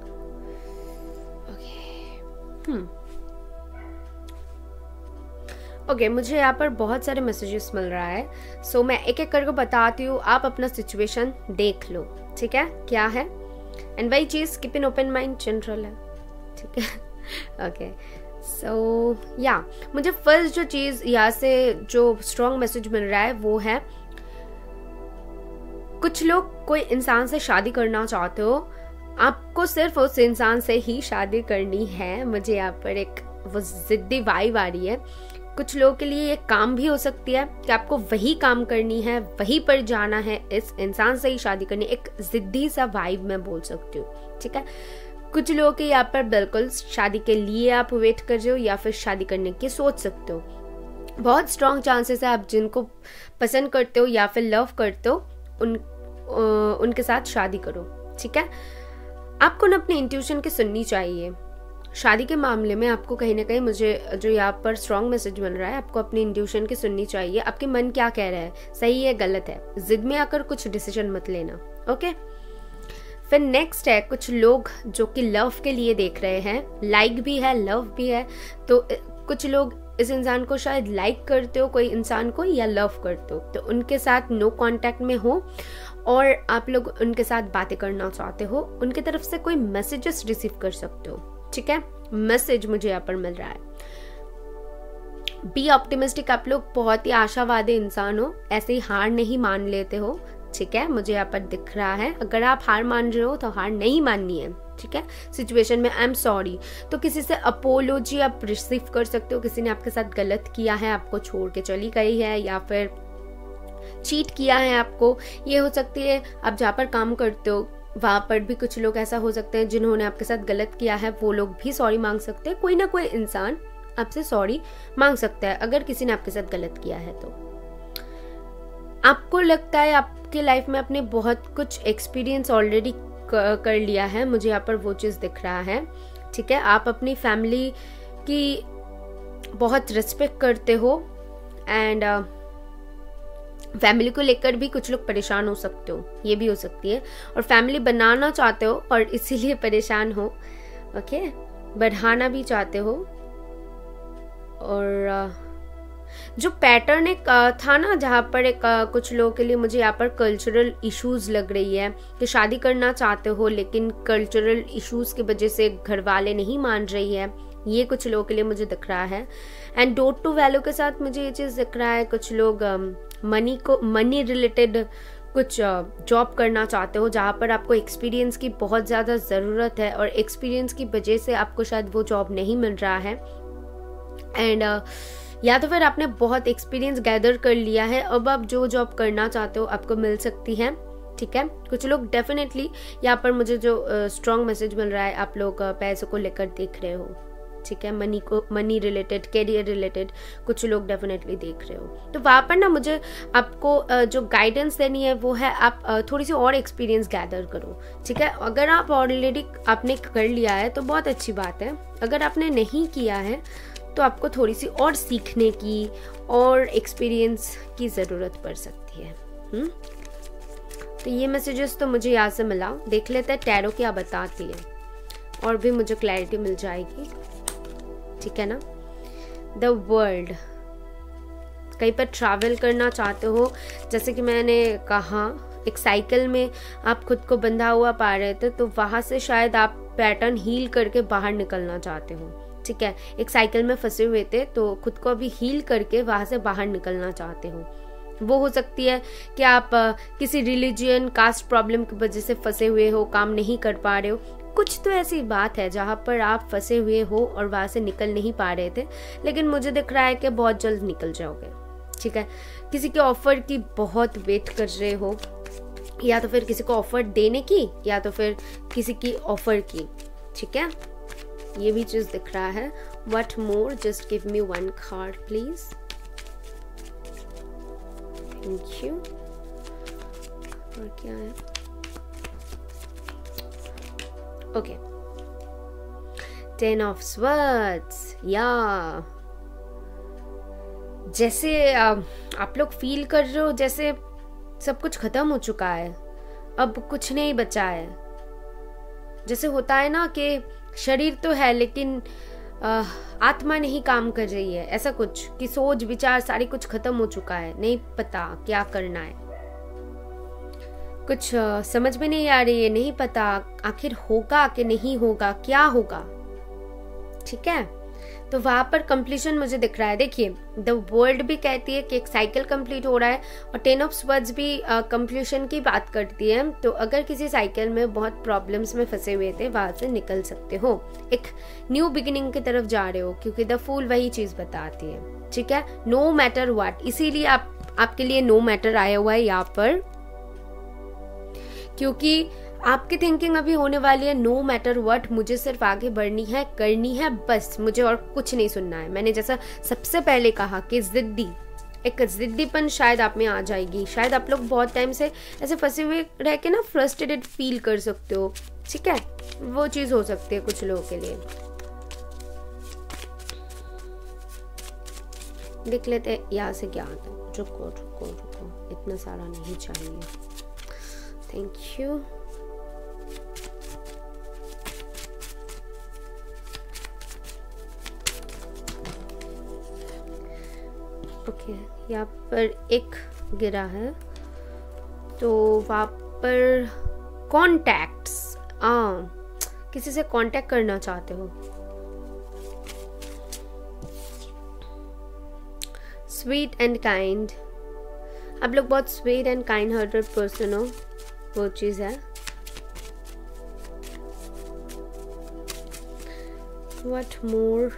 Okay, मुझे यहाँ पर बहुत सारे मैसेजेस मिल रहा है। सो मैं एक एक करके बताती हूँ, आप अपना सिचुएशन देख लो, ठीक है, क्या है। एंड वही चीज़ keep in open mind general है, ठीक है। ओके, या मुझे फर्स्ट जो चीज़ यहाँ से जो स्ट्रॉन्ग मैसेज मिल रहा है वो है, कुछ लोग कोई इंसान से शादी करना चाहते हो, आपको सिर्फ उस इंसान से ही शादी करनी है। मुझे यहाँ पर एक वो जिद्दी वाइब आ रही है। कुछ लोगों के लिए ये काम भी हो सकती है कि आपको वही काम करनी है, वहीं पर जाना है, इस इंसान से ही शादी करनी है। एक जिद्दी सा वाइब मैं बोल सकती हूँ, ठीक है। कुछ लोगों के यहाँ पर बिल्कुल शादी के लिए आप वेट कर रहे हो या फिर शादी करने की सोच सकते हो। बहुत स्ट्रॉन्ग चांसेस है आप जिनको पसंद करते हो या फिर लव करते हो उनके साथ शादी करो, ठीक है। आपको ना अपनी इंट्यूशन की सुननी चाहिए। शादी के मामले में आपको कहीं ना कहीं, मुझे जो यहाँ पर स्ट्रॉन्ग मैसेज मिल रहा है, आपको अपनी इंट्यूशन की सुननी चाहिए। आपके मन क्या कह रहा है, सही है गलत है, जिद में आकर कुछ डिसीजन मत लेना, ओके। फिर नेक्स्ट है कुछ लोग जो कि लव के लिए देख रहे हैं, लाइक भी है लव भी है। तो कुछ लोग इस इंसान को शायद लाइक करते हो, कोई इंसान को, या लव करते हो, तो उनके साथ नो कांटेक्ट में हो और आप लोग उनके साथ बातें करना चाहते हो। उनके तरफ से कोई मैसेजेस रिसीव कर सकते हो, ठीक है। मैसेज मुझे यहाँ पर मिल रहा है, बी ऑप्टिमिस्टिक। आप लोग बहुत ही आशावादी इंसान हो, ऐसे ही हार नहीं मान लेते हो, ठीक है। मुझे यहाँ पर दिख रहा है अगर आप हार मान रहे हो तो हार नहीं माननी है, ठीक है। सिचुएशन में आई एम सॉरी, तो किसी से अपोलॉजी आप रिसीव कर सकते हो। किसी ने आपके साथ गलत किया है, आपको छोड़ के चली गई है या फिर चीट किया है आपको, ये हो सकती है। आप जहाँ पर काम करते हो वहां पर भी कुछ लोग ऐसा हो सकते हैं जिन्होंने आपके साथ गलत किया है, वो लोग भी सॉरी मांग सकते हैं। कोई ना कोई इंसान आपसे सॉरी मांग सकता है अगर किसी ने आपके साथ गलत किया है। तो आपको लगता है आपके लाइफ में आपने बहुत कुछ एक्सपीरियंस ऑलरेडी कर लिया है, मुझे यहाँ पर वो चीज़ दिख रहा है, ठीक है। आप अपनी फैमिली की बहुत रिस्पेक्ट करते हो एंड फैमिली को लेकर भी कुछ लोग परेशान हो सकते हो, ये भी हो सकती है। और फैमिली बनाना चाहते हो और इसीलिए परेशान हो, ओके, बढ़ाना भी चाहते हो। और जो पैटर्न एक था ना, जहाँ पर एक कुछ लोगों के लिए मुझे यहाँ पर कल्चरल इश्यूज लग रही है कि शादी करना चाहते हो लेकिन कल्चरल इश्यूज की वजह से घर वाले नहीं मान रही है, ये कुछ लोगों के लिए मुझे दिख रहा है। एंड डॉट टू वैल्यू के साथ मुझे ये चीज़ दिख रहा है, कुछ लोग मनी रिलेटेड कुछ जॉब करना चाहते हो जहाँ पर आपको एक्सपीरियंस की बहुत ज़्यादा ज़रूरत है और एक्सपीरियंस की वजह से आपको शायद वो जॉब नहीं मिल रहा है। एंड या तो फिर आपने बहुत एक्सपीरियंस गैदर कर लिया है, अब आप जो जॉब करना चाहते हो आपको मिल सकती है, ठीक है। कुछ लोग डेफिनेटली यहाँ पर मुझे जो स्ट्रॉन्ग मैसेज मिल रहा है, आप लोग पैसों को लेकर देख रहे हो, ठीक है। मनी रिलेटेड, कैरियर रिलेटेड कुछ लोग डेफिनेटली देख रहे हो। तो वहाँ पर ना मुझे आपको जो गाइडेंस देनी है वो है, आप थोड़ी सी और एक्सपीरियंस गैदर करो, ठीक है। अगर आप ऑलरेडी आपने कर लिया है तो बहुत अच्छी बात है, अगर आपने नहीं किया है तो आपको थोड़ी सी और सीखने की और एक्सपीरियंस की ज़रूरत पड़ सकती है। तो ये मैसेजेस तो मुझे यहाँ से मिला, देख लेते हैं टैरो क्या बताती है और भी मुझे क्लैरिटी मिल जाएगी, ठीक है ना। द वर्ल्ड, कहीं पर ट्रैवल करना चाहते हो, जैसे कि मैंने कहा एक साइकिल में आप खुद को बंधा हुआ पा रहे थे, तो वहाँ से शायद आप पैटर्न हील करके बाहर निकलना चाहते हो, ठीक है। एक साइकिल में फंसे हुए थे तो खुद को अभी हील करके वहाँ से बाहर निकलना चाहते हो। वो हो सकती है कि आप किसी रिलीजियन, कास्ट प्रॉब्लम की वजह से फंसे हुए हो, काम नहीं कर पा रहे हो, कुछ तो ऐसी बात है जहाँ पर आप फंसे हुए हो और वहाँ से निकल नहीं पा रहे थे, लेकिन मुझे दिख रहा है कि बहुत जल्द निकल जाओगे, ठीक है। किसी के ऑफर की बहुत वेट कर रहे हो, या तो फिर किसी को ऑफर देने की या तो फिर किसी की ऑफर की, ठीक है। ये भी चीज दिख रहा है। What more, just give me one card please, thank you. और क्या है, ओके, 10 ऑफ स्वर्ड्स। या जैसे आप लोग फील कर रहे हो जैसे सब कुछ खत्म हो चुका है, अब कुछ नहीं बचा है। जैसे होता है ना कि शरीर तो है लेकिन आत्मा नहीं काम कर रही है, ऐसा कुछ कि सोच विचार सारी कुछ खत्म हो चुका है, नहीं पता क्या करना है, कुछ समझ में नहीं आ रही है, नहीं पता आखिर होगा कि नहीं होगा, क्या होगा, ठीक है। तो वहाँ पर कंप्लीशन मुझे दिख रहा है। देखिए द वर्ल्ड भी कहती है कि एक साइकिल कंप्लीट हो रहा है और 10 ऑफ स्वर्ड्स भी कंप्लीशन की बात करती है। तो अगर किसी साइकिल में बहुत प्रॉब्लम्स में फंसे हुए थे वहाँ से निकल सकते हो, एक न्यू बिगिनिंग की तरफ जा रहे हो, क्योंकि द फूल वही चीज़ बताती है। ठीक है, नो मैटर व्हाट, इसीलिए आपके लिए नो मैटर आया हुआ है यहाँ पर, क्योंकि आपकी थिंकिंग अभी होने वाली है नो मैटर व्हाट, मुझे सिर्फ आगे बढ़नी है, करनी है, बस मुझे और कुछ नहीं सुनना है। मैंने जैसा सबसे पहले कहा कि एक जिद्दीपन शायद आप में आ जाएगी। शायद आप लोग बहुत टाइम से ऐसे फंसे हुए रह के ना फ्रस्ट्रेटेड फील कर सकते हो। ठीक है, वो चीज़ हो सकती है कुछ लोगों के लिए। देख लेते हैं यहाँ से क्या आता है। रुको रुको रुको, इतना सारा नहीं चाहिए। Thank you. ओके, यहाँ पर एक गिरा है, तो वहाँ पर कॉन्टैक्ट्स, किसी से कांटेक्ट करना चाहते हो। स्वीट एंड काइंड, आप लोग बहुत sweet and kind hearted person हो, वो चीज़ है। What more,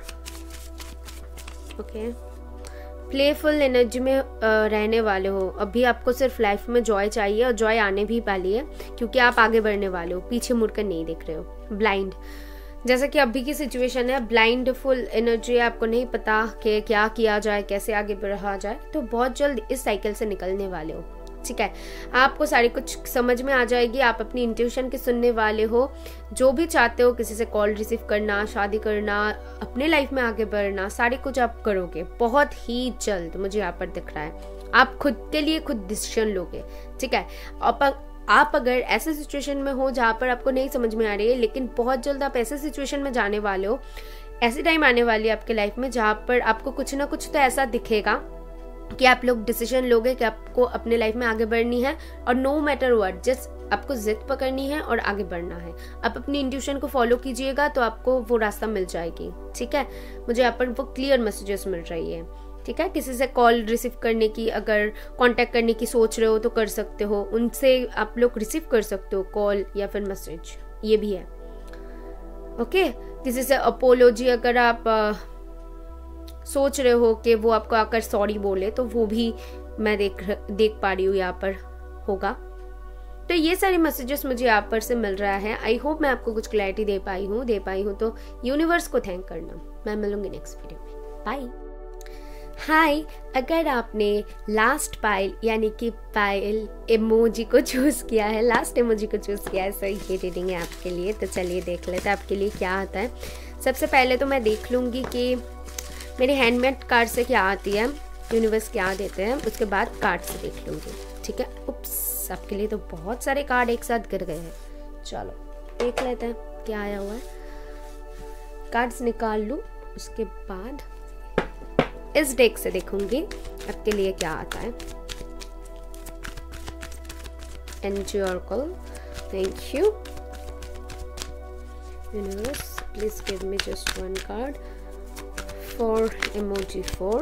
okay, playful energy में रहने वाले हो। अभी आपको सिर्फ लाइफ में जॉय चाहिए और जॉय आने भी वाली है, क्योंकि आप आगे बढ़ने वाले हो, पीछे मुड़कर नहीं देख रहे हो। ब्लाइंड, जैसा कि अभी की सिचुएशन है, ब्लाइंड फुल एनर्जी है, आपको नहीं पता कि क्या किया जाए, कैसे आगे बढ़ा जाए, तो बहुत जल्द इस साइकिल से निकलने वाले हो। ठीक है, आपको सारी कुछ समझ में आ जाएगी, आप अपनी इंट्यूशन की सुनने वाले हो। जो भी चाहते हो, किसी से कॉल रिसीव करना, शादी करना, अपने लाइफ में आगे बढ़ना, सारी कुछ आप करोगे बहुत ही जल्द, मुझे यहाँ पर दिख रहा है। आप खुद के लिए खुद डिसीजन लोगे। ठीक है, आप अगर ऐसे सिचुएशन में हो जहाँ पर आपको नहीं समझ में आ रही है, लेकिन बहुत जल्द आप ऐसे सिचुएशन में जाने वाले हो, ऐसी टाइम आने वाली है आपके लाइफ में जहाँ पर आपको कुछ ना कुछ तो ऐसा दिखेगा कि आप लोग डिसीजन लोगे कि आपको अपने लाइफ में आगे बढ़नी है, और नो मैटर व्हाट, जस्ट आपको जिद पकड़नी है और आगे बढ़ना है। आप अपनी इंट्यूशन को फॉलो कीजिएगा तो आपको वो रास्ता मिल जाएगी। ठीक है, मुझे यहाँ पर वो क्लियर मैसेजेस मिल रही है। ठीक है, किसी से कॉल रिसीव करने की, अगर कांटेक्ट करने की सोच रहे हो तो कर सकते हो, उनसे आप लोग रिसीव कर सकते हो कॉल या फिर मैसेज, ये भी है। ओके, किसी से अपोलॉजी, अगर आप सोच रहे हो कि वो आपको आकर सॉरी बोले, तो वो भी मैं देख पा रही हूँ यहाँ पर होगा। तो ये सारे मैसेजेस मुझे यहाँ पर से मिल रहा है। आई होप मैं आपको कुछ क्लैरिटी दे पाई हूँ तो यूनिवर्स को थैंक करना। मैं मिलूंगी नेक्स्ट वीडियो में, बाय। हाय, अगर आपने लास्ट पाइल यानी कि पाइल इमोजी को चूज़ किया है, लास्ट इमोजी को चूज़ किया है, सो ये रीडिंग है आपके लिए। तो चलिए देख लेते हैं आपके लिए क्या आता है। सबसे पहले तो मैं देख लूँगी कि मेरे हैंडमेड कार्ड से क्या आती है, यूनिवर्स क्या देते हैं, उसके बाद कार्ड से देख लूँगी। ठीक है, उप्स, आपके लिए तो बहुत सारे कार्ड एक साथ गिर गए हैं। चलो देख लेते हैं क्या आया हुआ है। कार्ड्स निकाल लूँ, उसके बाद इस डेक से देखूंगी आपके लिए क्या आता है। Energy oracle, thank you universe, please give me just one card for emoji 4।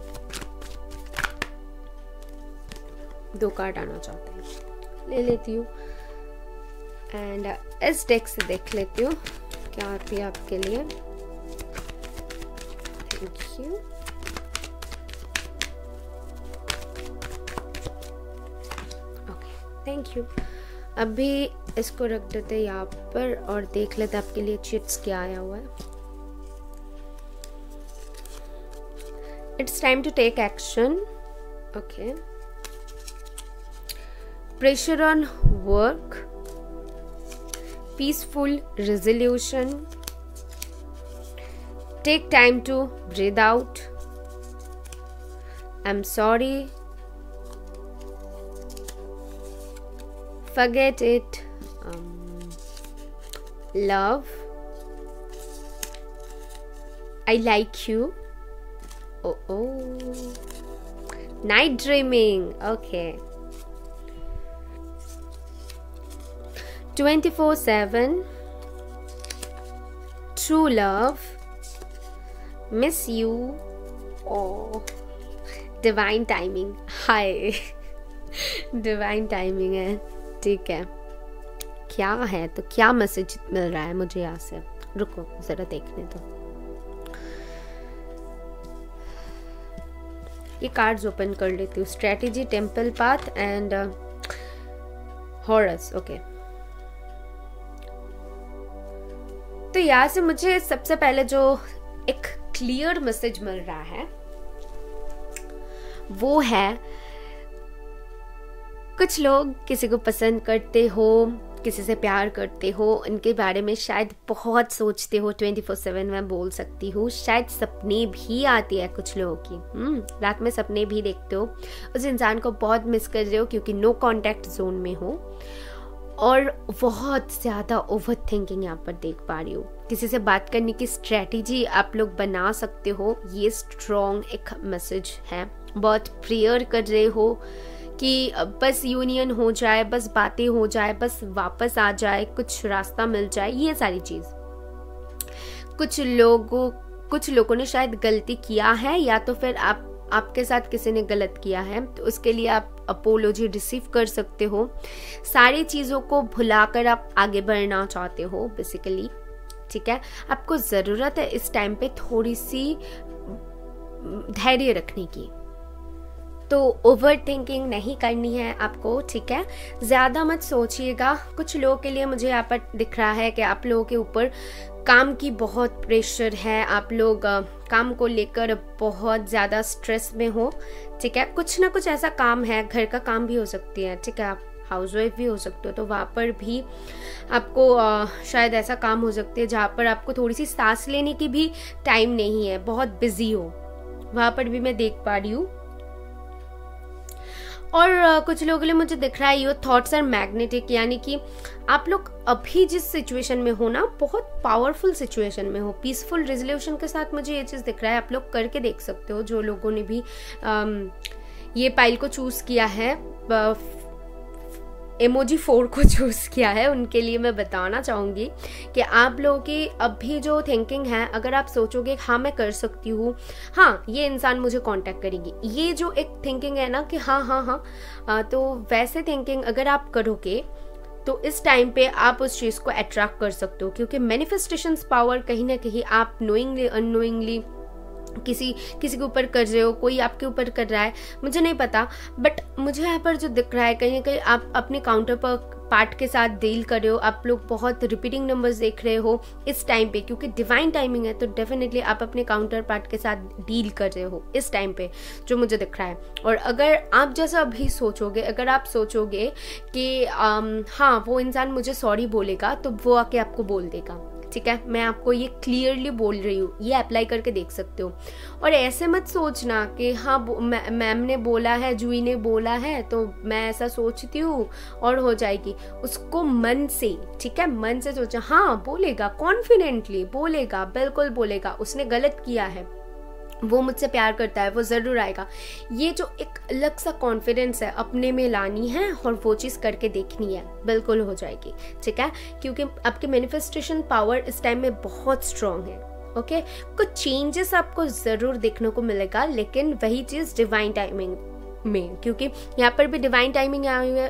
2 card आना चाहते हैं, ले लेती हूँ। एंड इस डेक से देख लेती हूँ क्या आती है आपके लिए। Thank you. Thank you. अभी इसको रख देते हैं यहाँ पर और देख लेते हैं आपके लिए चिट्स क्या आया हुआ है। It's time to take action. Okay, pressure on work, peaceful resolution, take time to breathe out, I am sorry, forget it, love, I like you, oh, night dreaming, okay, 24/7, true love, miss you. Oh divine timing, hi divine timing है, ठीक है। क्या है तो क्या मैसेज मिल रहा है मुझे यहाँ से, रुको जरा देखने दो। ये कार्ड्स ओपन कर लेती हूँ। Strategy, temple path and Horus. Okay, तो यहाँ से मुझे सबसे पहले जो एक क्लियर मैसेज मिल रहा है वो है, कुछ लोग किसी को पसंद करते हो, किसी से प्यार करते हो, उनके बारे में शायद बहुत सोचते हो 24/7 मैं बोल सकती हूँ। शायद सपने भी आती है कुछ लोगों की, रात में सपने भी देखते हो। उस इंसान को बहुत मिस कर रहे हो क्योंकि नो कांटेक्ट जोन में हो, और बहुत ज़्यादा ओवर थिंकिंग यहाँ पर देख पा रही हूँ। किसी से बात करने की स्ट्रेटेजी आप लोग बना सकते हो, ये स्ट्रॉन्ग एक मैसेज है। बहुत प्रेयर कर रहे हो कि बस यूनियन हो जाए, बस बातें हो जाए, बस वापस आ जाए, कुछ रास्ता मिल जाए, ये सारी चीज़। कुछ लोगों ने शायद गलती किया है, या तो फिर आपके साथ किसी ने गलत किया है, तो उसके लिए आप अपोलॉजी रिसीव कर सकते हो। सारी चीज़ों को भुलाकर आप आगे बढ़ना चाहते हो बेसिकली, ठीक है। आपको ज़रूरत है इस टाइम पे थोड़ी सी धैर्य रखने की, तो ओवर थिंकिंग नहीं करनी है आपको, ठीक है। ज़्यादा मत सोचिएगा। कुछ लोगों के लिए मुझे यहाँ पर दिख रहा है कि आप लोगों के ऊपर काम की बहुत प्रेशर है, आप लोग काम को लेकर बहुत ज़्यादा स्ट्रेस में हो, ठीक है। कुछ ना कुछ ऐसा काम है, घर का काम भी हो सकती है, ठीक है, आप हाउसवाइफ भी हो सकते हो, तो वहाँ पर भी आपको शायद ऐसा काम हो सकती है जहाँ पर आपको थोड़ी सी सांस लेने की भी टाइम नहीं है, बहुत बिजी हो, वहाँ पर भी मैं देख पा रही हूँ। और कुछ लोगों के लिए मुझे दिख रहा है योर थॉट्स आर मैग्नेटिक, यानी कि आप लोग अभी जिस सिचुएशन में हो ना, बहुत पावरफुल सिचुएशन में हो। पीसफुल रेजोल्यूशन के साथ मुझे ये चीज़ दिख रहा है, आप लोग करके देख सकते हो। जो लोगों ने भी ये पाइल को चूज़ किया है, इमोजी 4 को चूज़ किया है, उनके लिए मैं बताना चाहूँगी कि आप लोगों की अभी जो थिंकिंग है, अगर आप सोचोगे हाँ मैं कर सकती हूँ, हाँ ये इंसान मुझे कांटेक्ट करेगी, ये जो एक थिंकिंग है ना कि हाँ, तो वैसे थिंकिंग अगर आप करोगे तो इस टाइम पे आप उस चीज़ को अट्रैक्ट कर सकते हो। क्योंकि मैनिफेस्टेशंस पावर कहीं ना कहीं आप नोइंगली अननोइंगली किसी के ऊपर कर रहे हो, कोई आपके ऊपर कर रहा है, मुझे नहीं पता, बट मुझे यहाँ पर जो दिख रहा है कहीं ना कहीं आप अपने काउंटर पर पार्ट के साथ डील कर रहे हो। आप लोग बहुत रिपीटिंग नंबर्स देख रहे हो इस टाइम पे, क्योंकि डिवाइन टाइमिंग है, तो डेफिनेटली आप अपने काउंटर पार्ट के साथ डील कर रहे हो इस टाइम पे, जो मुझे दिख रहा है। और अगर आप जैसा अभी सोचोगे, अगर आप सोचोगे कि हाँ वो इंसान मुझे सॉरी बोलेगा, तो वो आके आपको बोल देगा, ठीक है। मैं आपको ये क्लियरली बोल रही हूँ, ये अप्लाई करके देख सकते हो। और ऐसे मत सोचना कि हाँ मैम ने बोला है, जूही ने बोला है, तो मैं ऐसा सोचती हूँ और हो जाएगी। उसको मन से, ठीक है, मन से सोचा, हाँ बोलेगा, कॉन्फिडेंटली बोलेगा, बिल्कुल बोलेगा। उसने गलत किया है, वो मुझसे प्यार करता है, वो ज़रूर आएगा। ये जो एक अलग सा कॉन्फिडेंस है अपने में लानी है और वो चीज़ करके देखनी है, बिल्कुल हो जाएगी, ठीक है। क्योंकि आपकी मैनिफेस्टेशन पावर इस टाइम में बहुत स्ट्रांग है, ओके। कुछ चेंजेस आपको ज़रूर देखने को मिलेगा, लेकिन वही चीज़ डिवाइन टाइमिंग में, क्योंकि यहाँ पर भी डिवाइन टाइमिंग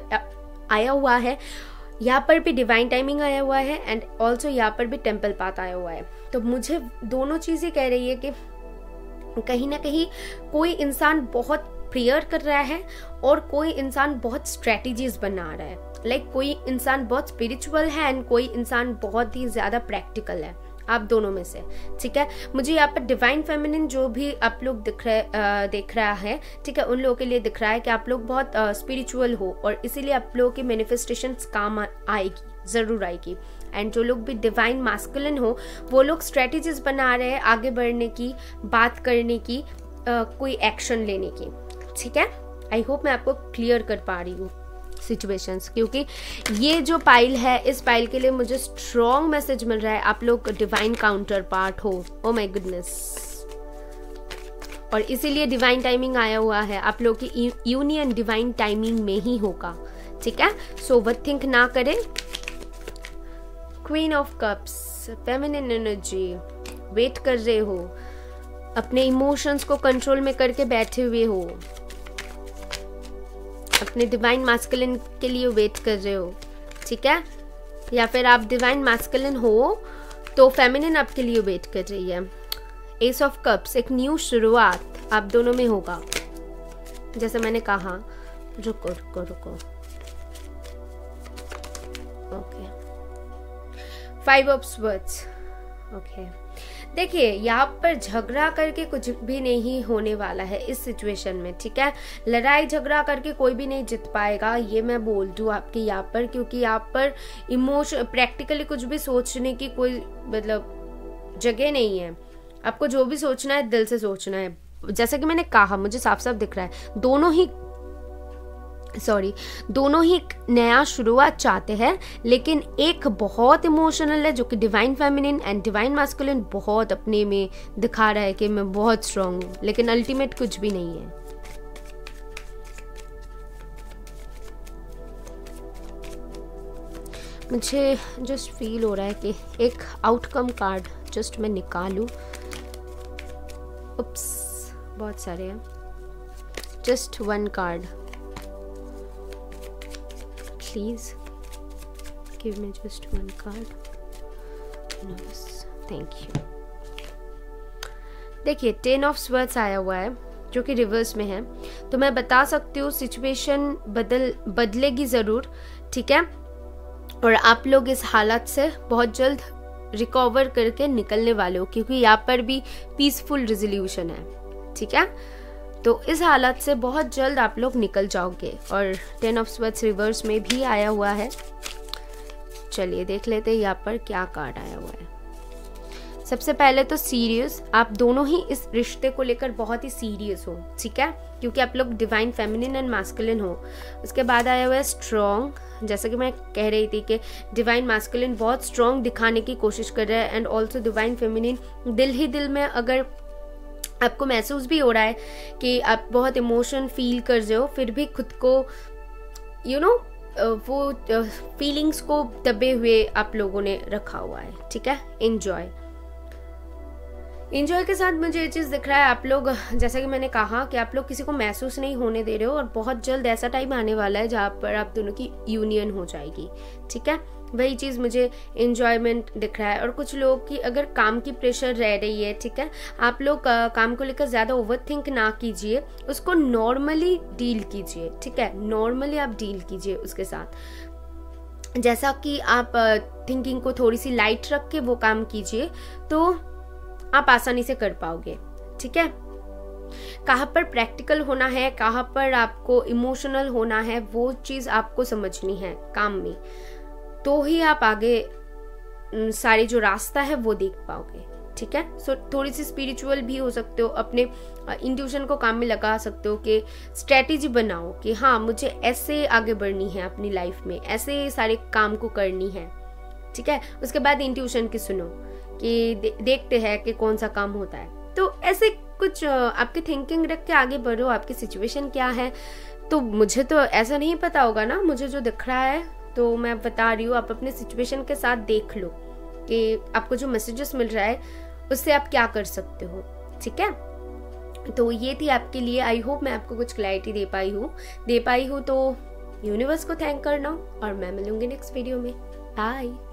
आया हुआ है, यहाँ पर भी डिवाइन टाइमिंग आया हुआ है, एंड ऑल्सो यहाँ पर भी टेम्पल पाथ आया हुआ है। तो मुझे दोनों चीज़ें कह रही है कि कहीं ना कहीं कोई इंसान बहुत प्रेयर कर रहा है और कोई इंसान बहुत स्ट्रेटजीज बना रहा है। लाइक कोई इंसान बहुत स्पिरिचुअल है एंड कोई इंसान बहुत ही ज़्यादा प्रैक्टिकल है, आप दोनों में से, ठीक है। मुझे यहाँ पर डिवाइन फेमिनिन जो भी आप लोग देख रहा है, ठीक है, उन लोगों के लिए दिख रहा है कि आप लोग बहुत स्पिरिचुअल हो और इसीलिए आप लोगों की मैनिफेस्टेशंस काम आएगी, ज़रूर आएगी। एंड जो लोग भी डिवाइन मास्कुलिन हो, वो लोग स्ट्रेटजीज बना रहे हैं आगे बढ़ने की, बात करने की, कोई एक्शन लेने की, ठीक है। आई होप मैं आपको क्लियर कर पा रही हूँ सिचुएशंस, क्योंकि ये जो पाइल है, इस पाइल के लिए मुझे स्ट्रॉन्ग मैसेज मिल रहा है, आप लोग डिवाइन काउंटर पार्ट हो। ओ माय गुडनेस, और इसीलिए डिवाइन टाइमिंग आया हुआ है, आप लोग की यूनियन डिवाइन टाइमिंग में ही होगा, ठीक है। सो ओवरथिंक ना करें। Queen of cups, feminine energy, wait कर रहे हो, अपने इमोशंस को कंट्रोल में करके बैठे हुए हो, अपने डिवाइन मैस्कुलिन के लिए वेट कर रहे हो, ठीक है, या फिर आप डिवाइन मैस्कुलिन हो तो फेमिनिन आपके लिए वेट कर रही है। एस ऑफ कप्स, एक न्यू शुरुआत आप दोनों में होगा। जैसे मैंने कहा, रुको रुको रुको, ओके, 5 ऑफ स्वर्ड्स, ओके। देखिए, यहाँ पर झगड़ा करके कुछ भी नहीं होने वाला है इस सिचुएशन में, ठीक है। लड़ाई झगड़ा करके कोई भी नहीं जीत पाएगा, ये मैं बोल दूँ आपके यहाँ पर, क्योंकि यहाँ पर इमोशन प्रैक्टिकली कुछ भी सोचने की कोई मतलब जगह नहीं है। आपको जो भी सोचना है दिल से सोचना है। जैसा कि मैंने कहा, मुझे साफ साफ दिख रहा है दोनों ही एक नया शुरुआत चाहते हैं, लेकिन एक बहुत इमोशनल है जो कि divine feminine, and divine masculine बहुत अपने में दिखा रहा है कि मैं बहुत स्ट्रांग हूं, लेकिन अल्टीमेट कुछ भी नहीं है। मुझे जस्ट फील हो रहा है कि एक आउटकम कार्ड जस्ट मैं निकालूं। उप्स, बहुत सारे हैं, just 1 card please give me just 1 card. Yes, thank you. देखिए, 10 ऑफ स्वर्ड्स आया हुआ है जो कि रिवर्स में है, तो मैं बता सकती हूँ सिचुएशन बदलेगी ज़रूर, ठीक है, और आप लोग इस हालत से बहुत जल्द रिकवर करके निकलने वाले हो, क्योंकि यहाँ पर भी पीसफुल रिजोल्यूशन है, ठीक है। तो इस हालत से बहुत जल्द आप लोग निकल जाओगे। और 10 ऑफ स्वर्ड्स रिवर्स में भी आया हुआ है। चलिए देख लेते हैं यहाँ पर क्या कार्ड आया हुआ है। सबसे पहले तो सीरियस, आप दोनों ही इस रिश्ते को लेकर बहुत ही सीरियस हो, ठीक है, क्योंकि आप लोग डिवाइन फेमिनिन एंड मैस्कुलिन हो। उसके बाद आया हुआ है स्ट्रॉन्ग, जैसा कि मैं कह रही थी कि डिवाइन मैस्कुलिन बहुत स्ट्रॉन्ग दिखाने की कोशिश कर रहा है, एंड ऑल्सो डिवाइन फेमिनिन दिल ही दिल में अगर आपको महसूस भी हो रहा है कि आप बहुत इमोशन फील कर रहे हो, फिर भी खुद को वो फीलिंग्स को दबे हुए आप लोगों ने रखा हुआ है, ठीक है। एंजॉय के साथ मुझे ये चीज़ दिख रहा है, आप लोग, जैसा कि मैंने कहा कि आप लोग किसी को महसूस नहीं होने दे रहे हो, और बहुत जल्द ऐसा टाइम आने वाला है जहाँ पर आप दोनों की यूनियन हो जाएगी, ठीक है। वही चीज़ मुझे एंजॉयमेंट दिख रहा है। और कुछ लोगों की अगर काम की प्रेशर रह रही है, ठीक है, आप लोग काम को लेकर ज़्यादा ओवरथिंक ना कीजिए, उसको नॉर्मली डील कीजिए, ठीक है, नॉर्मली आप डील कीजिए उसके साथ। जैसा कि आप थिंकिंग को थोड़ी सी लाइट रख के वो काम कीजिए, तो आप आसानी से कर पाओगे, ठीक है। कहाँ पर प्रैक्टिकल होना है, कहाँ पर आपको इमोशनल होना है, वो चीज़ आपको समझनी है काम में, तो ही आप आगे सारी जो रास्ता है वो देख पाओगे, ठीक है। सो थोड़ी सी स्पिरिचुअल भी हो सकते हो, अपने इंट्यूशन को काम में लगा सकते हो कि स्ट्रेटेजी बनाओ कि हाँ, मुझे ऐसे आगे बढ़नी है अपनी लाइफ में, ऐसे सारे काम को करनी है, ठीक है। उसके बाद इंट्यूशन की सुनो कि देखते हैं कि कौन सा काम होता है। तो ऐसे कुछ आपकी थिंकिंग रख के आगे बढ़ो। आपकी सिचुएशन क्या है, तो मुझे तो ऐसा नहीं पता होगा ना, मुझे जो दिख रहा है तो मैं बता रही हूँ, आप अपने सिचुएशन के साथ देख लो कि आपको जो मैसेजेस मिल रहा है उससे आप क्या कर सकते हो, ठीक है। तो ये थी आपके लिए, आई होप मैं आपको कुछ क्लैरिटी दे पाई हूँ। तो यूनिवर्स को थैंक करना, और मैं मिलूंगी नेक्स्ट वीडियो में। बाय।